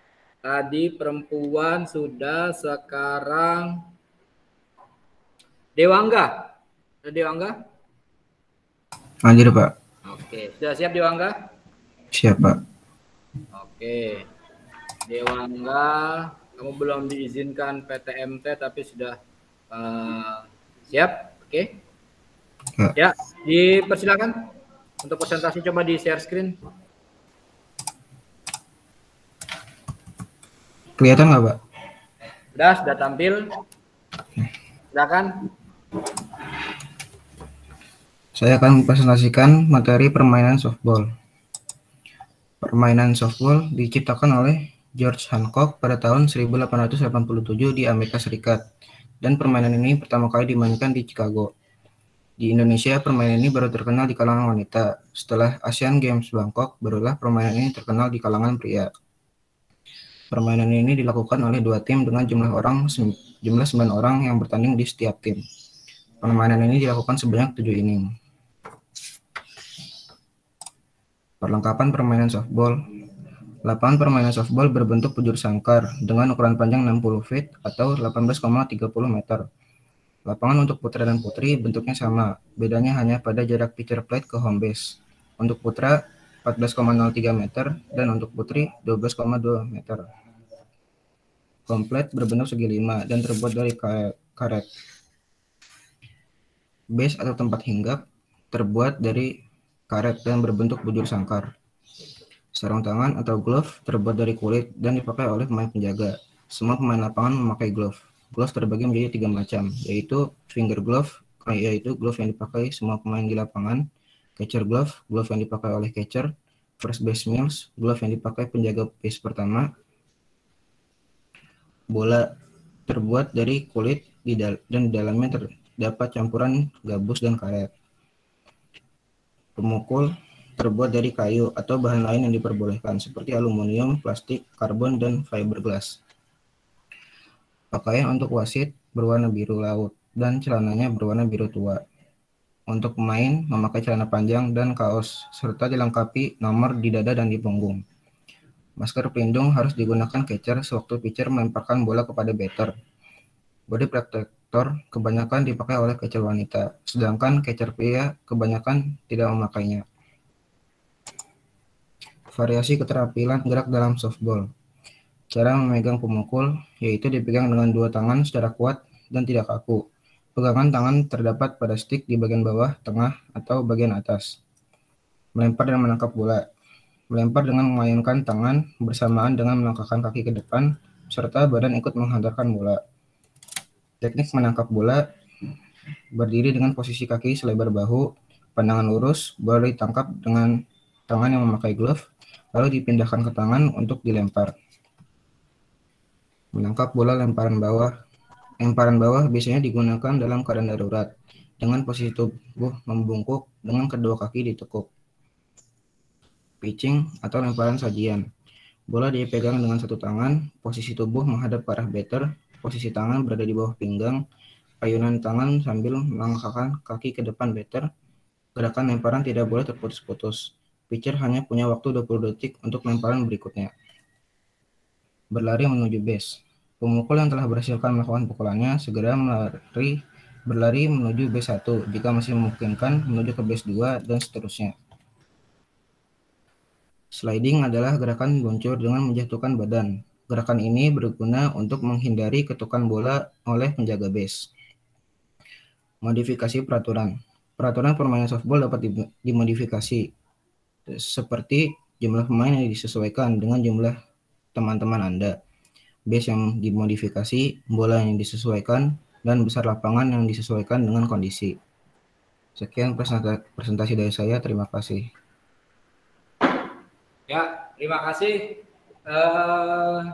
Tadi perempuan sudah, sekarang Dewangga. Ada Dewangga? Hadir, Pak. Oke, sudah siap Dewangga? Siap, Pak. Oke. Dewangga, kamu belum diizinkan P T M T tapi sudah uh, siap? Oke. Ya. Ya, dipersilakan untuk presentasi, coba di share screen. Kelihatan nggak, Pak? Sudah, sudah tampil. Silakan. Saya akan mempresentasikan materi permainan softball. Permainan softball diciptakan oleh George Hancock pada tahun seribu delapan ratus delapan puluh tujuh di Amerika Serikat, dan permainan ini pertama kali dimainkan di Chicago. Di Indonesia, permainan ini baru terkenal di kalangan wanita. Setelah Asian Games Bangkok, barulah permainan ini terkenal di kalangan pria. Permainan ini dilakukan oleh dua tim dengan jumlah orang jumlah sembilan orang yang bertanding di setiap tim. Permainan ini dilakukan sebanyak tujuh inning. Perlengkapan permainan softball. Lapangan permainan softball berbentuk bujur sangkar dengan ukuran panjang enam puluh feet atau delapan belas koma tiga puluh meter. Lapangan untuk putra dan putri bentuknya sama, bedanya hanya pada jarak pitcher plate ke home base. Untuk putra empat belas koma nol tiga meter dan untuk putri dua belas koma dua meter. Home plate berbentuk segi lima dan terbuat dari karet. Base atau tempat hinggap terbuat dari karet dan berbentuk bujur sangkar. Sarung tangan atau glove terbuat dari kulit dan dipakai oleh pemain penjaga. Semua pemain lapangan memakai glove. Glove terbagi menjadi tiga macam, yaitu finger glove, yaitu glove yang dipakai semua pemain di lapangan, catcher glove, glove yang dipakai oleh catcher, first base mills, glove yang dipakai penjaga base pertama. Bola terbuat dari kulit di dal dan di dalamnya terdapat campuran gabus dan karet. Pemukul terbuat dari kayu atau bahan lain yang diperbolehkan seperti aluminium, plastik, karbon, dan fiberglass. Pakaian untuk wasit berwarna biru laut dan celananya berwarna biru tua. Untuk pemain memakai celana panjang dan kaos serta dilengkapi nomor di dada dan di punggung. Masker pelindung harus digunakan catcher sewaktu pitcher melemparkan bola kepada batter. Body protector kebanyakan dipakai oleh catcher wanita, sedangkan catcher pria kebanyakan tidak memakainya. Variasi keterampilan gerak dalam softball. Cara memegang pemukul, yaitu dipegang dengan dua tangan secara kuat dan tidak kaku. Pegangan tangan terdapat pada stick di bagian bawah, tengah, atau bagian atas. Melempar dan menangkap bola. Melempar dengan mengayunkan tangan bersamaan dengan melangkahkan kaki ke depan, serta badan ikut menghantarkan bola. Teknik menangkap bola berdiri dengan posisi kaki selebar bahu, pandangan lurus, bola ditangkap dengan tangan yang memakai glove, lalu dipindahkan ke tangan untuk dilempar. Menangkap bola lemparan bawah. Lemparan bawah biasanya digunakan dalam keadaan darurat, dengan posisi tubuh membungkuk dengan kedua kaki ditekuk. Pitching atau lemparan sajian. Bola dipegang dengan satu tangan, posisi tubuh menghadap ke arah batter, posisi tangan berada di bawah pinggang, ayunan tangan sambil melangkahkan kaki ke depan batter. Gerakan lemparan tidak boleh terputus-putus. Pitcher hanya punya waktu dua puluh detik untuk lemparan berikutnya. Berlari menuju base. Pemukul yang telah berhasil melakukan pukulannya segera melari, berlari menuju base satu jika masih memungkinkan, menuju ke base dua, dan seterusnya. Sliding adalah gerakan meluncur dengan menjatuhkan badan. Gerakan ini berguna untuk menghindari ketukan bola oleh penjaga base. Modifikasi peraturan. Peraturan permainan softball dapat dimodifikasi seperti jumlah pemain yang disesuaikan dengan jumlah teman-teman Anda, base yang dimodifikasi, bola yang disesuaikan, dan besar lapangan yang disesuaikan dengan kondisi. Sekian presentasi dari saya, terima kasih. Ya, terima kasih uh,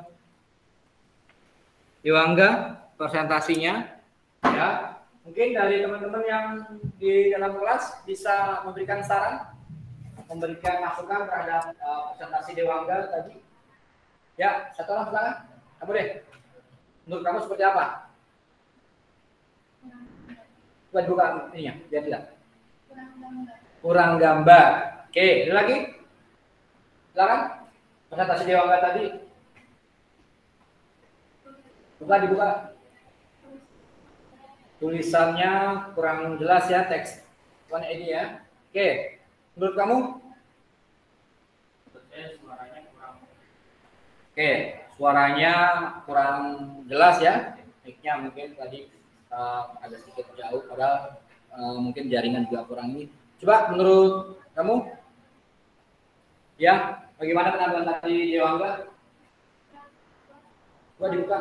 Dewangga presentasinya. Ya, mungkin dari teman-teman yang di dalam kelas bisa memberikan saran, memberikan masukan terhadap uh, presentasi Dewangga tadi. Ya, satu orang silakan. Kamu deh. Menurut kamu seperti apa? Buat buka ininya, biar tidak. Kurang gambar. Oke, ada lagi? Silakan. Presentasi Dewangga tadi. Buka, dibuka. tulisannya kurang jelas ya teks Tuan Edi ya. Oke, menurut kamu? Suaranya kurang. Oke, suaranya kurang jelas ya. Mic-nya mungkin tadi uh, agak sedikit jauh, padahal uh, mungkin jaringan juga kurang ini. Coba menurut kamu? Ya, bagaimana penampilan tadi Dewangga? Coba dibuka.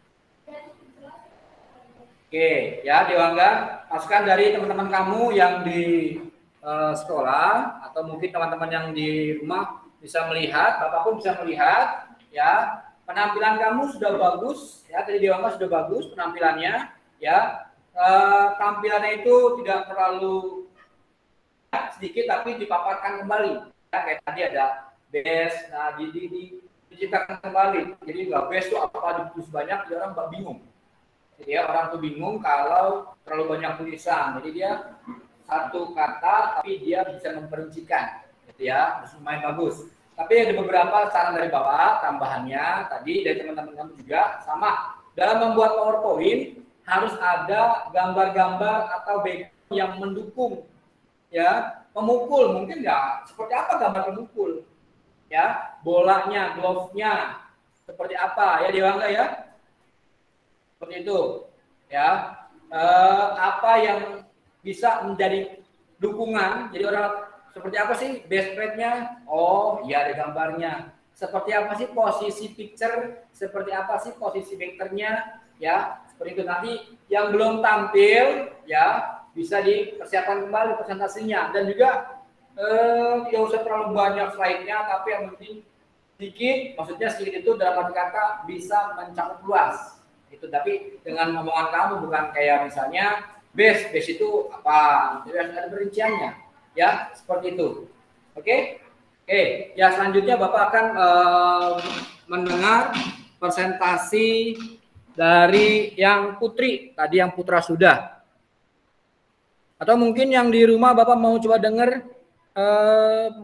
Oke, ya Dewangga, masukan dari teman-teman kamu yang di uh, sekolah atau mungkin teman-teman yang di rumah bisa melihat, Bapak pun bisa melihat, ya penampilan kamu sudah bagus, ya tadi Dewangga sudah bagus penampilannya, ya uh, tampilannya itu tidak terlalu sedikit tapi dipaparkan kembali, ya, kayak tadi ada base, nah di, di, di diciptakan kembali, jadi nggak base itu apa ditulis banyak, jadi orang bingung. Jadi ya, orang tuh bingung kalau terlalu banyak tulisan. Jadi dia satu kata tapi dia bisa memperincikan, gitu ya, lumayan bagus. Tapi ada beberapa saran dari Bapak tambahannya tadi dari teman-teman kamu juga sama. Dalam membuat PowerPoint harus ada gambar-gambar atau background yang mendukung, ya, pemukul mungkin nggak. Seperti apa gambar pemukul? Ya, bolanya, glove-nya seperti apa? Ya Dewangga ya. Seperti itu, ya. Eh, apa yang bisa menjadi dukungan? Jadi orang seperti apa sih base rate-nya? Oh, ya ada gambarnya. Seperti apa sih posisi picture? Seperti apa sih posisi vektornya? Ya, seperti itu. Nanti yang belum tampil, ya bisa dipersiapkan kembali presentasinya. Dan juga eh, tidak usah terlalu banyak slide-nya, tapi yang penting sedikit. Maksudnya sedikit itu dalam arti kata bisa mencakup luas. Itu tapi dengan omongan kamu bukan kayak misalnya base base itu apa, jadi ada perinciannya ya seperti itu. Oke oke ya selanjutnya Bapak akan uh, mendengar presentasi dari yang Putri tadi, yang Putra sudah, atau mungkin yang di rumah Bapak mau coba dengar uh,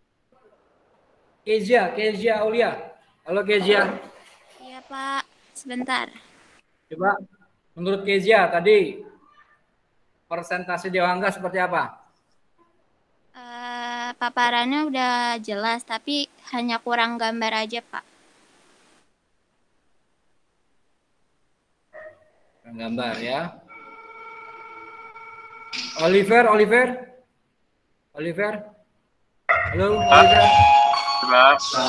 Kezia Kezia Aulia. Halo Kezia. Iya Pak, sebentar. Coba menurut Kezia tadi presentasi Dewangga seperti apa? Uh, paparannya udah jelas, tapi hanya kurang gambar aja Pak. Kurang gambar ya. Oliver, Oliver, Oliver, halo Oliver. Coba.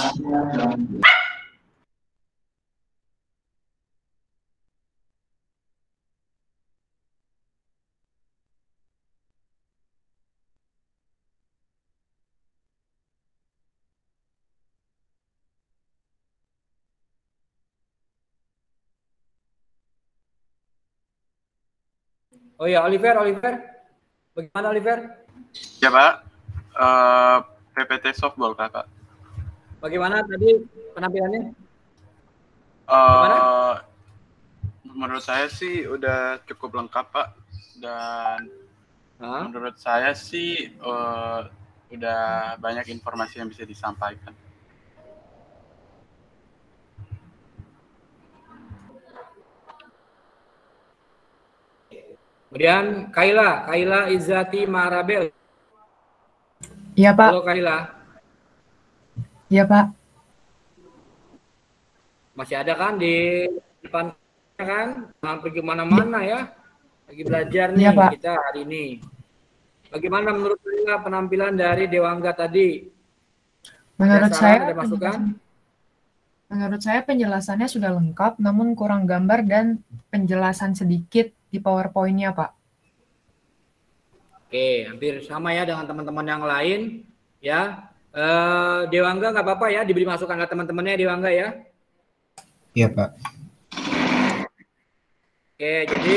Oh ya, Oliver, Oliver. Bagaimana Oliver? Ya Pak, uh, P P T softball Kakak. Bagaimana tadi penampilannya? Uh, menurut saya sih udah cukup lengkap Pak. Dan huh? menurut saya sih uh, udah banyak informasi yang bisa disampaikan. Kemudian Kaila, Kaila Izati Marabel. Iya Pak. Halo Kaila. Iya Pak. Masih ada kan di depan kan? Jangan pergi mana-mana ya. Lagi belajar nih ya, Pak. Kita hari ini. Bagaimana menurut Kaila penampilan dari Dewangga tadi? Menurut ada saya ada masukan? Menurut saya penjelasannya sudah lengkap, namun kurang gambar dan penjelasan sedikit di PowerPoint-nya, Pak. Oke, hampir sama ya dengan teman-teman yang lain, ya. Eh, Dewangga nggak apa-apa ya, diberi masukan ke teman-temannya Dewangga ya. Iya, Pak. Oke, jadi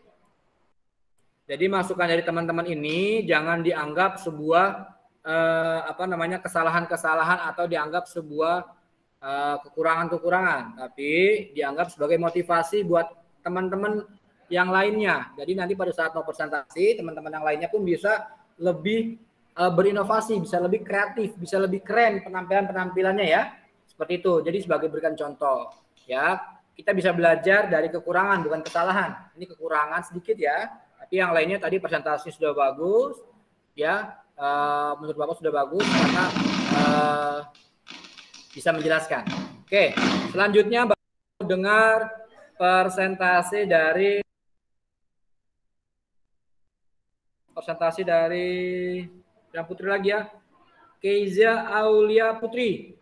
jadi masukan dari teman-teman ini jangan dianggap sebuah eh, apa namanya kesalahan-kesalahan atau dianggap sebuah eh, kekurangan-kekurangan, tapi dianggap sebagai motivasi buat teman-teman yang lainnya. Jadi nanti pada saat mau presentasi, teman-teman yang lainnya pun bisa lebih uh, berinovasi, bisa lebih kreatif, bisa lebih keren penampilan-penampilannya ya. Seperti itu. Jadi sebagai berikan contoh ya. kita bisa belajar dari kekurangan bukan kesalahan. Ini kekurangan sedikit ya, tapi yang lainnya tadi presentasi sudah bagus ya. Uh, menurut Bapak sudah bagus karena uh, bisa menjelaskan. Oke, selanjutnya Bapak dengar presentasi dari presentasi dari yang Putri lagi ya. Kezia Aulia Putri.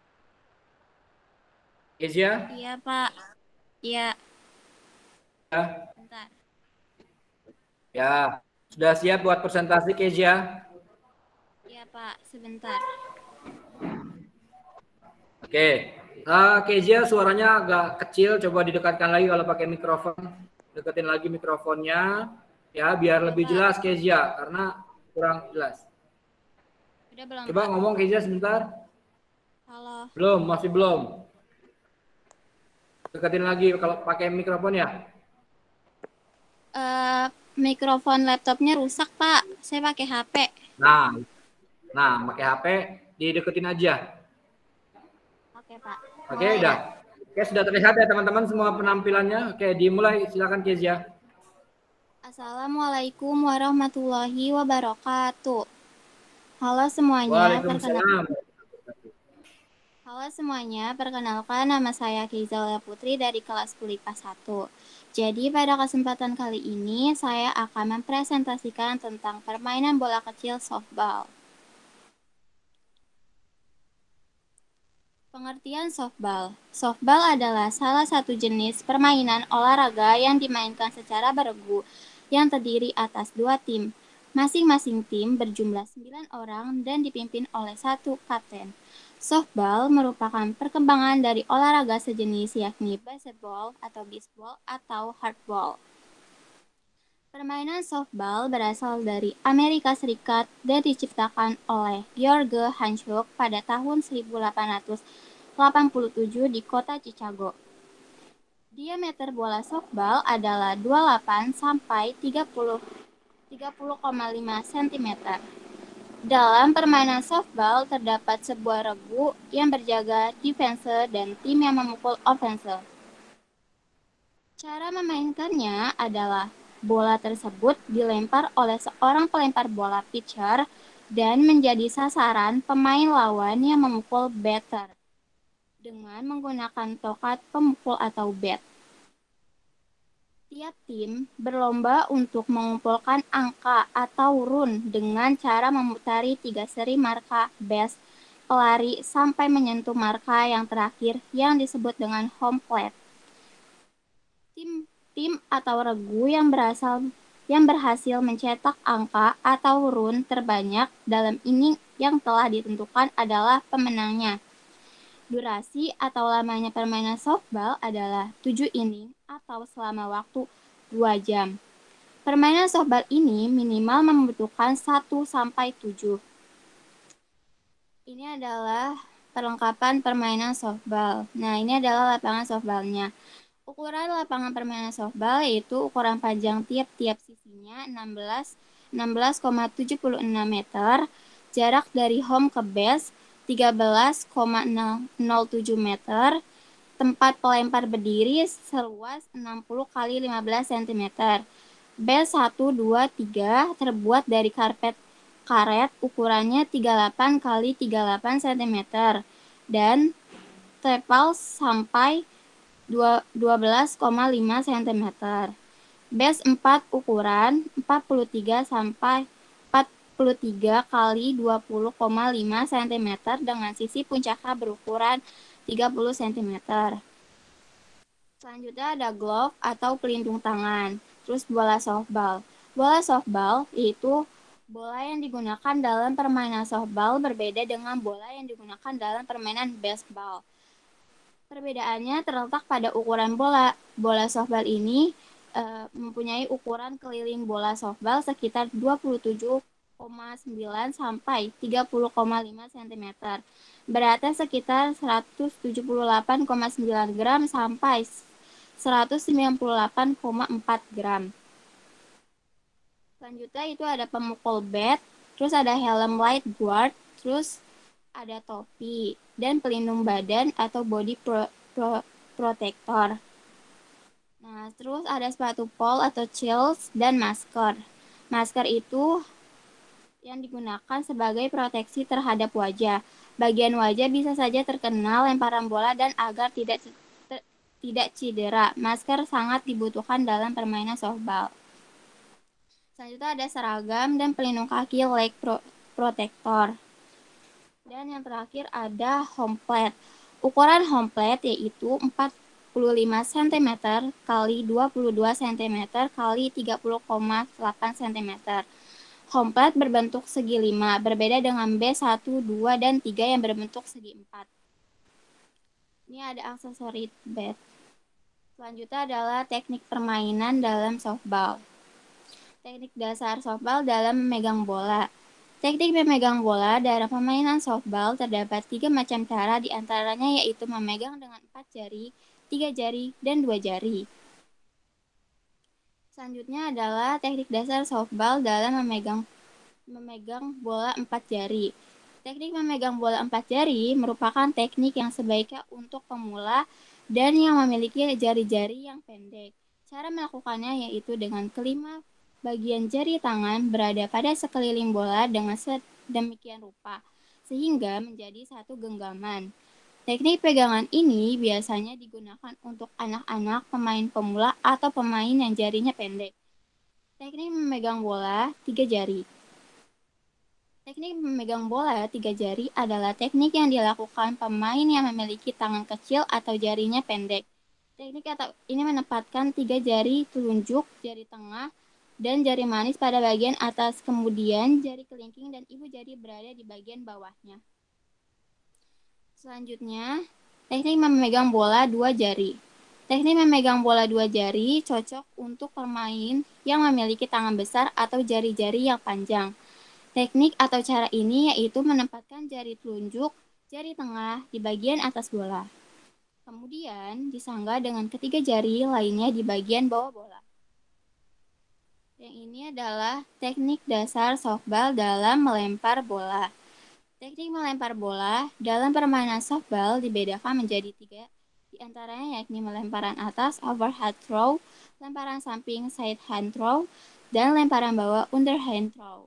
Kezia? Iya, Pak. Iya. Ya. Bentar. Ya, sudah siap buat presentasi Kezia? Iya, Pak. Sebentar. Oke. Uh, Kezia suaranya agak kecil, coba didekatkan lagi kalau pakai mikrofon. Deketin lagi mikrofonnya ya biar lebih jelas Kezia karena kurang jelas. Udah belum? Coba Pak? ngomong Kezia sebentar. Halo. Belum, masih belum. Deketin lagi kalau pakai mikrofon ya. Uh, mikrofon laptopnya rusak, Pak. Saya pakai H P. Nah, nah pakai H P dideketin aja. Oke, Pak. Oke, udah. Oke, sudah terlihat ya teman-teman semua penampilannya. Oke, dimulai. Silakan Kezia. Assalamualaikum warahmatullahi wabarakatuh. Halo semuanya. Waalaikumsalam. Halo semuanya, perkenalkan nama saya Kezia Aulia Putri dari kelas sepuluh I P A satu. Jadi pada kesempatan kali ini saya akan mempresentasikan tentang permainan bola kecil softball. Pengertian softball. Softball adalah salah satu jenis permainan olahraga yang dimainkan secara beregu yang terdiri atas dua tim. Masing-masing tim berjumlah sembilan orang dan dipimpin oleh satu kapten. Softball merupakan perkembangan dari olahraga sejenis yakni baseball atau baseball atau hardball. Permainan softball berasal dari Amerika Serikat dan diciptakan oleh George Hancock pada tahun seribu delapan ratus delapan puluh tujuh di kota Chicago. Diameter bola softball adalah dua puluh delapan sampai tiga puluh koma lima sentimeter. Dalam permainan softball terdapat sebuah regu yang berjaga defense dan tim yang memukul offense. Cara memainkannya adalah bola tersebut dilempar oleh seorang pelempar bola pitcher dan menjadi sasaran pemain lawan yang memukul batter dengan menggunakan tokat pemukul atau bat. Tiap tim berlomba untuk mengumpulkan angka atau run dengan cara memutari tiga seri marka base pelari sampai menyentuh marka yang terakhir yang disebut dengan home plate. Tim Tim atau regu yang berasal yang berhasil mencetak angka atau run terbanyak dalam inning yang telah ditentukan adalah pemenangnya. Durasi atau lamanya permainan softball adalah tujuh inning atau selama waktu dua jam. Permainan softball ini minimal membutuhkan satu sampai tujuh. Ini adalah perlengkapan permainan softball. Nah, ini adalah lapangan softballnya. Ukuran lapangan permainan softball yaitu ukuran panjang tiap-tiap sisinya enam belas koma tujuh enam meter, jarak dari home ke base tiga belas koma nol tujuh meter, tempat pelempar berdiri seluas enam puluh kali lima belas sentimeter. Base satu, dua, tiga terbuat dari karpet karet ukurannya tiga puluh delapan kali tiga puluh delapan sentimeter dan tepal sampai dua belas koma lima sentimeter. Base empat ukuran empat puluh tiga sampai empat puluh tiga kali dua puluh koma lima sentimeter dengan sisi puncaknya berukuran tiga puluh sentimeter. Selanjutnya ada glove atau pelindung tangan. Terus bola softball. Bola softball yaitu bola yang digunakan dalam permainan softball berbeda dengan bola yang digunakan dalam permainan baseball. Perbedaannya terletak pada ukuran bola. Bola softball ini e, mempunyai ukuran keliling bola softball sekitar dua puluh tujuh koma sembilan sampai tiga puluh koma lima sentimeter. Beratnya sekitar seratus tujuh puluh delapan koma sembilan gram sampai seratus sembilan puluh delapan koma empat gram. Selanjutnya itu ada pemukul bat, terus ada helm light guard, terus ada topi dan pelindung badan atau body pro, pro, protector. Nah, terus ada sepatu pole atau chills dan masker. Masker itu yang digunakan sebagai proteksi terhadap wajah. Bagian wajah bisa saja terkena lemparan bola dan agar tidak ter, tidak cedera. Masker sangat dibutuhkan dalam permainan softball. Selanjutnya ada seragam dan pelindung kaki leg pro, protector. Dan yang terakhir ada home plate. Ukuran home plate yaitu empat puluh lima sentimeter kali dua puluh dua sentimeter kali tiga puluh koma delapan sentimeter. Home plate berbentuk segi lima, berbeda dengan B satu, dua, dan tiga yang berbentuk segi empat. Ini ada aksesori bat. Selanjutnya adalah teknik permainan dalam softball. Teknik dasar softball dalam memegang bola. Teknik memegang bola dalam permainan softball terdapat tiga macam cara, diantaranya yaitu memegang dengan empat jari, tiga jari, dan dua jari. Selanjutnya adalah teknik dasar softball dalam memegang memegang bola empat jari. Teknik memegang bola empat jari merupakan teknik yang sebaiknya untuk pemula dan yang memiliki jari-jari yang pendek. Cara melakukannya yaitu dengan kelima bagian jari tangan berada pada sekeliling bola dengan sedemikian rupa, sehingga menjadi satu genggaman. Teknik pegangan ini biasanya digunakan untuk anak-anak, pemain pemula, atau pemain yang jarinya pendek. Teknik memegang bola tiga jari. Teknik memegang bola tiga jari adalah teknik yang dilakukan pemain yang memiliki tangan kecil atau jarinya pendek. Teknik atau ini menempatkan tiga jari telunjuk, jari tengah, dan jari manis pada bagian atas, kemudian jari kelingking dan ibu jari berada di bagian bawahnya. Selanjutnya, teknik memegang bola dua jari. Teknik memegang bola dua jari cocok untuk pemain yang memiliki tangan besar atau jari-jari yang panjang. Teknik atau cara ini yaitu menempatkan jari telunjuk, jari tengah di bagian atas bola. Kemudian disangga dengan ketiga jari lainnya di bagian bawah bola. Yang ini adalah teknik dasar softball dalam melempar bola. Teknik melempar bola dalam permainan softball dibedakan menjadi tiga, di antaranya yakni melemparan atas, overhead throw, lemparan samping, side hand throw, dan lemparan bawah, underhand throw.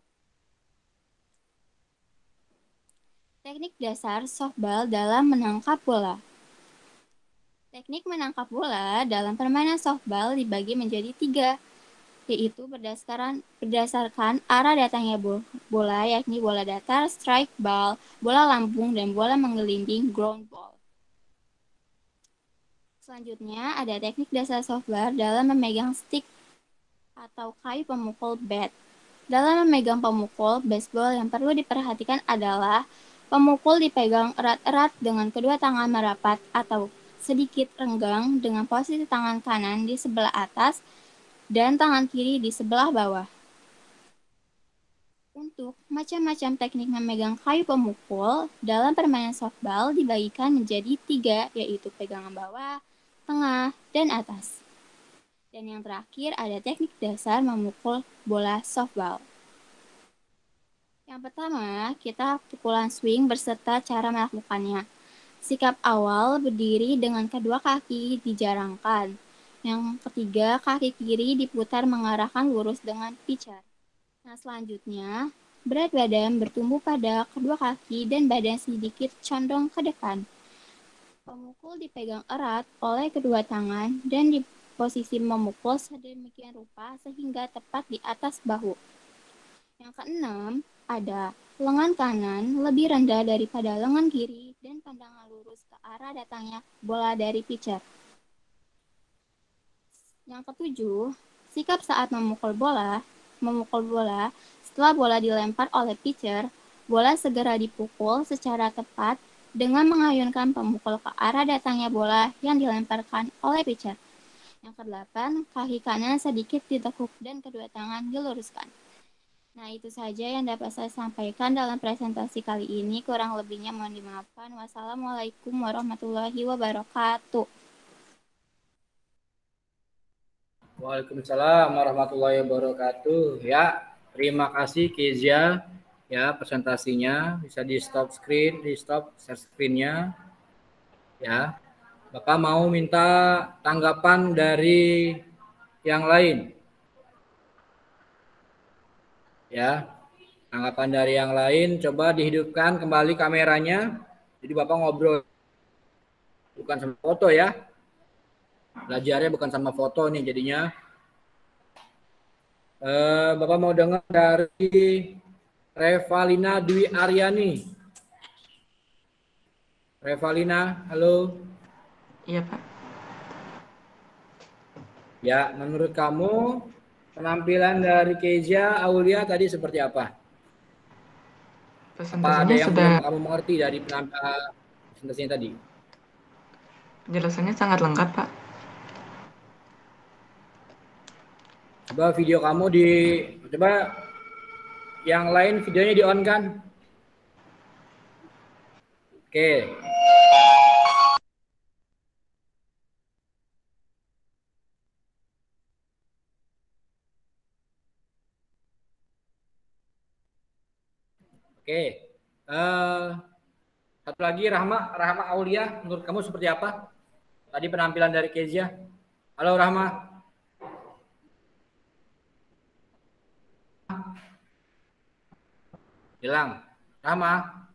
Teknik dasar softball dalam menangkap bola. Teknik menangkap bola dalam permainan softball dibagi menjadi tiga, yaitu berdasarkan berdasarkan arah datangnya bola, yakni bola datar, strike ball, bola lambung, dan bola menggelinding, ground ball. Selanjutnya ada teknik dasar softball dalam memegang stick atau kayu pemukul bat. Dalam memegang pemukul baseball yang perlu diperhatikan adalah pemukul dipegang erat-erat dengan kedua tangan merapat atau sedikit renggang dengan posisi tangan kanan di sebelah atas dan tangan kiri di sebelah bawah. Untuk macam-macam teknik memegang kayu pemukul dalam permainan softball dibagikan menjadi tiga, yaitu pegangan bawah, tengah, dan atas. Dan yang terakhir ada teknik dasar memukul bola softball. Yang pertama, kita pukulan swing berserta cara melakukannya. Sikap awal berdiri dengan kedua kaki dijarangkan. Yang ketiga, kaki kiri diputar mengarahkan lurus dengan pitcher. Nah, selanjutnya, berat badan bertumbuh pada kedua kaki dan badan sedikit condong ke depan. Pemukul dipegang erat oleh kedua tangan dan di posisi memukul sedemikian rupa sehingga tepat di atas bahu. Yang keenam, ada lengan kanan lebih rendah daripada lengan kiri dan pandangan lurus ke arah datangnya bola dari pitcher. Yang ketujuh, sikap saat memukul bola, memukul bola setelah bola dilempar oleh pitcher, bola segera dipukul secara tepat dengan mengayunkan pemukul ke arah datangnya bola yang dilemparkan oleh pitcher. Yang kedelapan, kaki kanan sedikit ditekuk dan kedua tangan diluruskan. Nah, itu saja yang dapat saya sampaikan dalam presentasi kali ini. Kurang lebihnya mohon dimaafkan. Wassalamualaikum warahmatullahi wabarakatuh. Waalaikumsalam warahmatullahi wabarakatuh. Ya, terima kasih Kezia. Ya, presentasinya bisa di stop screen, di stop share screen-nya. Ya. Bapak mau minta tanggapan dari yang lain. Ya, tanggapan dari yang lain, coba dihidupkan kembali kameranya. Jadi Bapak ngobrol bukan sama foto ya. Belajarnya bukan sama foto nih jadinya. Eh, Bapak mau dengar dari Revalina Dwi Aryani. Revalina, halo. Iya, Pak. Ya, menurut kamu penampilan dari Kezia Aulia tadi seperti apa? Apa ada yang sudah... belum kamu mengerti dari penampilan presentasinya tadi? Penjelasannya sangat lengkap, Pak. Coba video kamu di, coba yang lain videonya di on kan? Oke. Oke, uh, satu lagi Rahma, Rahma Aulia, menurut kamu seperti apa? Tadi penampilan dari Kezia. Halo Rahma. Hilang, Rahma.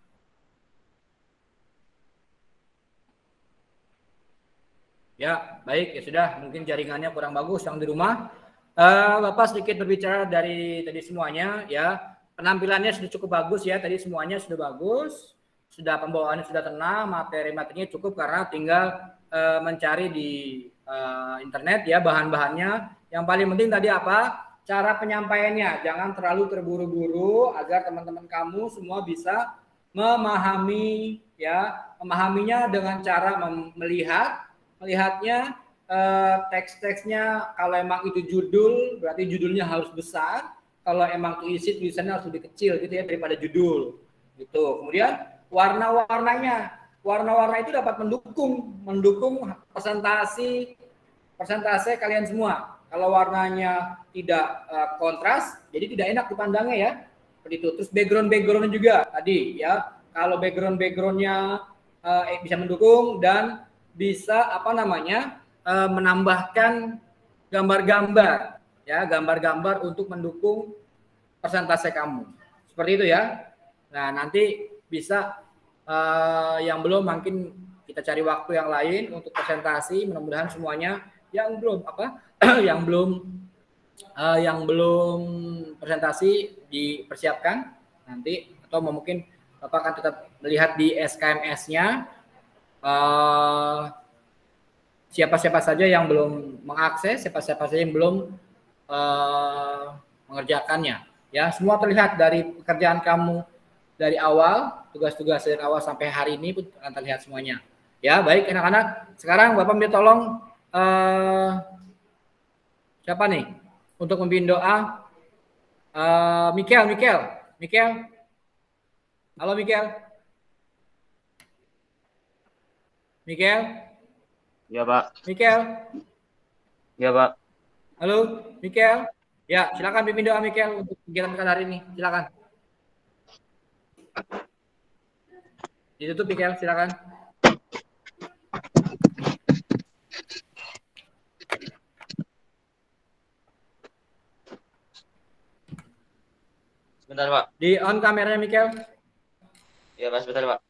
Ya, baik ya sudah. Mungkin jaringannya kurang bagus yang di rumah. Uh, Bapak sedikit berbicara dari tadi semuanya ya. Penampilannya sudah cukup bagus ya, tadi semuanya sudah bagus, sudah pembawaannya sudah tenang, materi-materinya cukup karena tinggal uh, mencari di uh, internet ya bahan-bahannya. Yang paling penting tadi apa? Cara penyampaiannya, jangan terlalu terburu-buru agar teman-teman kamu semua bisa memahami ya, memahaminya dengan cara melihat, melihatnya uh, teks-teksnya kalau emang itu judul berarti judulnya harus besar. Kalau emang tulisan tulisannya harus lebih kecil gitu ya daripada judul gitu. Kemudian warna-warnanya, warna-warna itu dapat mendukung mendukung presentasi presentasi kalian semua. Kalau warnanya tidak uh, kontras, jadi tidak enak dipandangnya ya. Seperti itu. Terus background-backgroundnya juga tadi ya. Kalau background-backgroundnya uh, eh, bisa mendukung dan bisa apa namanya uh, menambahkan gambar-gambar. Ya, gambar-gambar untuk mendukung presentasi kamu. Seperti itu ya. Nah, nanti bisa uh, yang belum mungkin kita cari waktu yang lain untuk presentasi. Mudah-mudahan semuanya yang belum apa yang belum uh, yang belum presentasi dipersiapkan nanti atau mungkin Bapak akan tetap melihat di S K M S-nya uh, siapa-siapa saja yang belum mengakses, siapa-siapa saja yang belum Uh, mengerjakannya ya, semua terlihat dari pekerjaan kamu dari awal, tugas-tugas dari awal sampai hari ini pun akan terlihat semuanya ya. Baik anak-anak, sekarang Bapak minta tolong uh, siapa nih untuk memimpin doa? uh, Mikel, Mikel, Mikel, halo Mikel, Mikel, ya Pak, Mikel, ya Pak. Halo, Mikel. Ya, silakan pimpin doa Mikel untuk kegiatan kita hari ini. Silakan. Ditutup Mikel, silakan. Sebentar Pak. Di on kameranya Mikel. Ya Pak, sebentar Pak.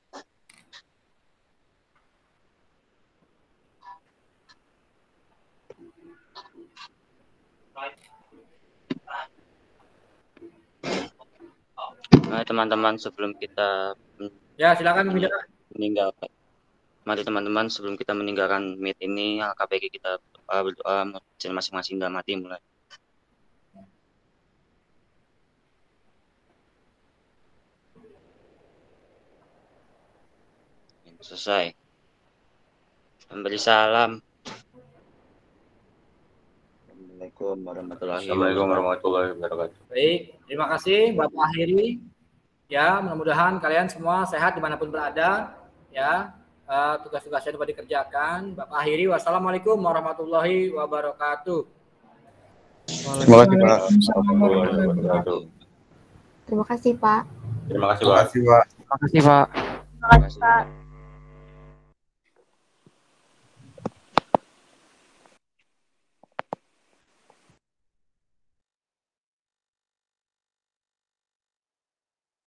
Nah, teman-teman sebelum kita ya silakan meninggalkan, mari teman-teman sebelum kita meninggalkan meet ini, alangkah baiknya kita uh, berdoa masing-masing dalam hati mulai. Selesai. Memberi salam. Assalamualaikum warahmatullahi wabarakatuh. Baik, terima kasih Bapak akhiri. Ya, mudah-mudahan kalian semua sehat dimanapun berada. Ya, uh, tugas-tugasnya dapat dikerjakan. Bapak akhiri. Wassalamualaikum warahmatullahi wabarakatuh. Terima kasih Pak. Terima kasih Pak. Terima kasih Pak. Terima kasih Pak. Terima kasih Pak.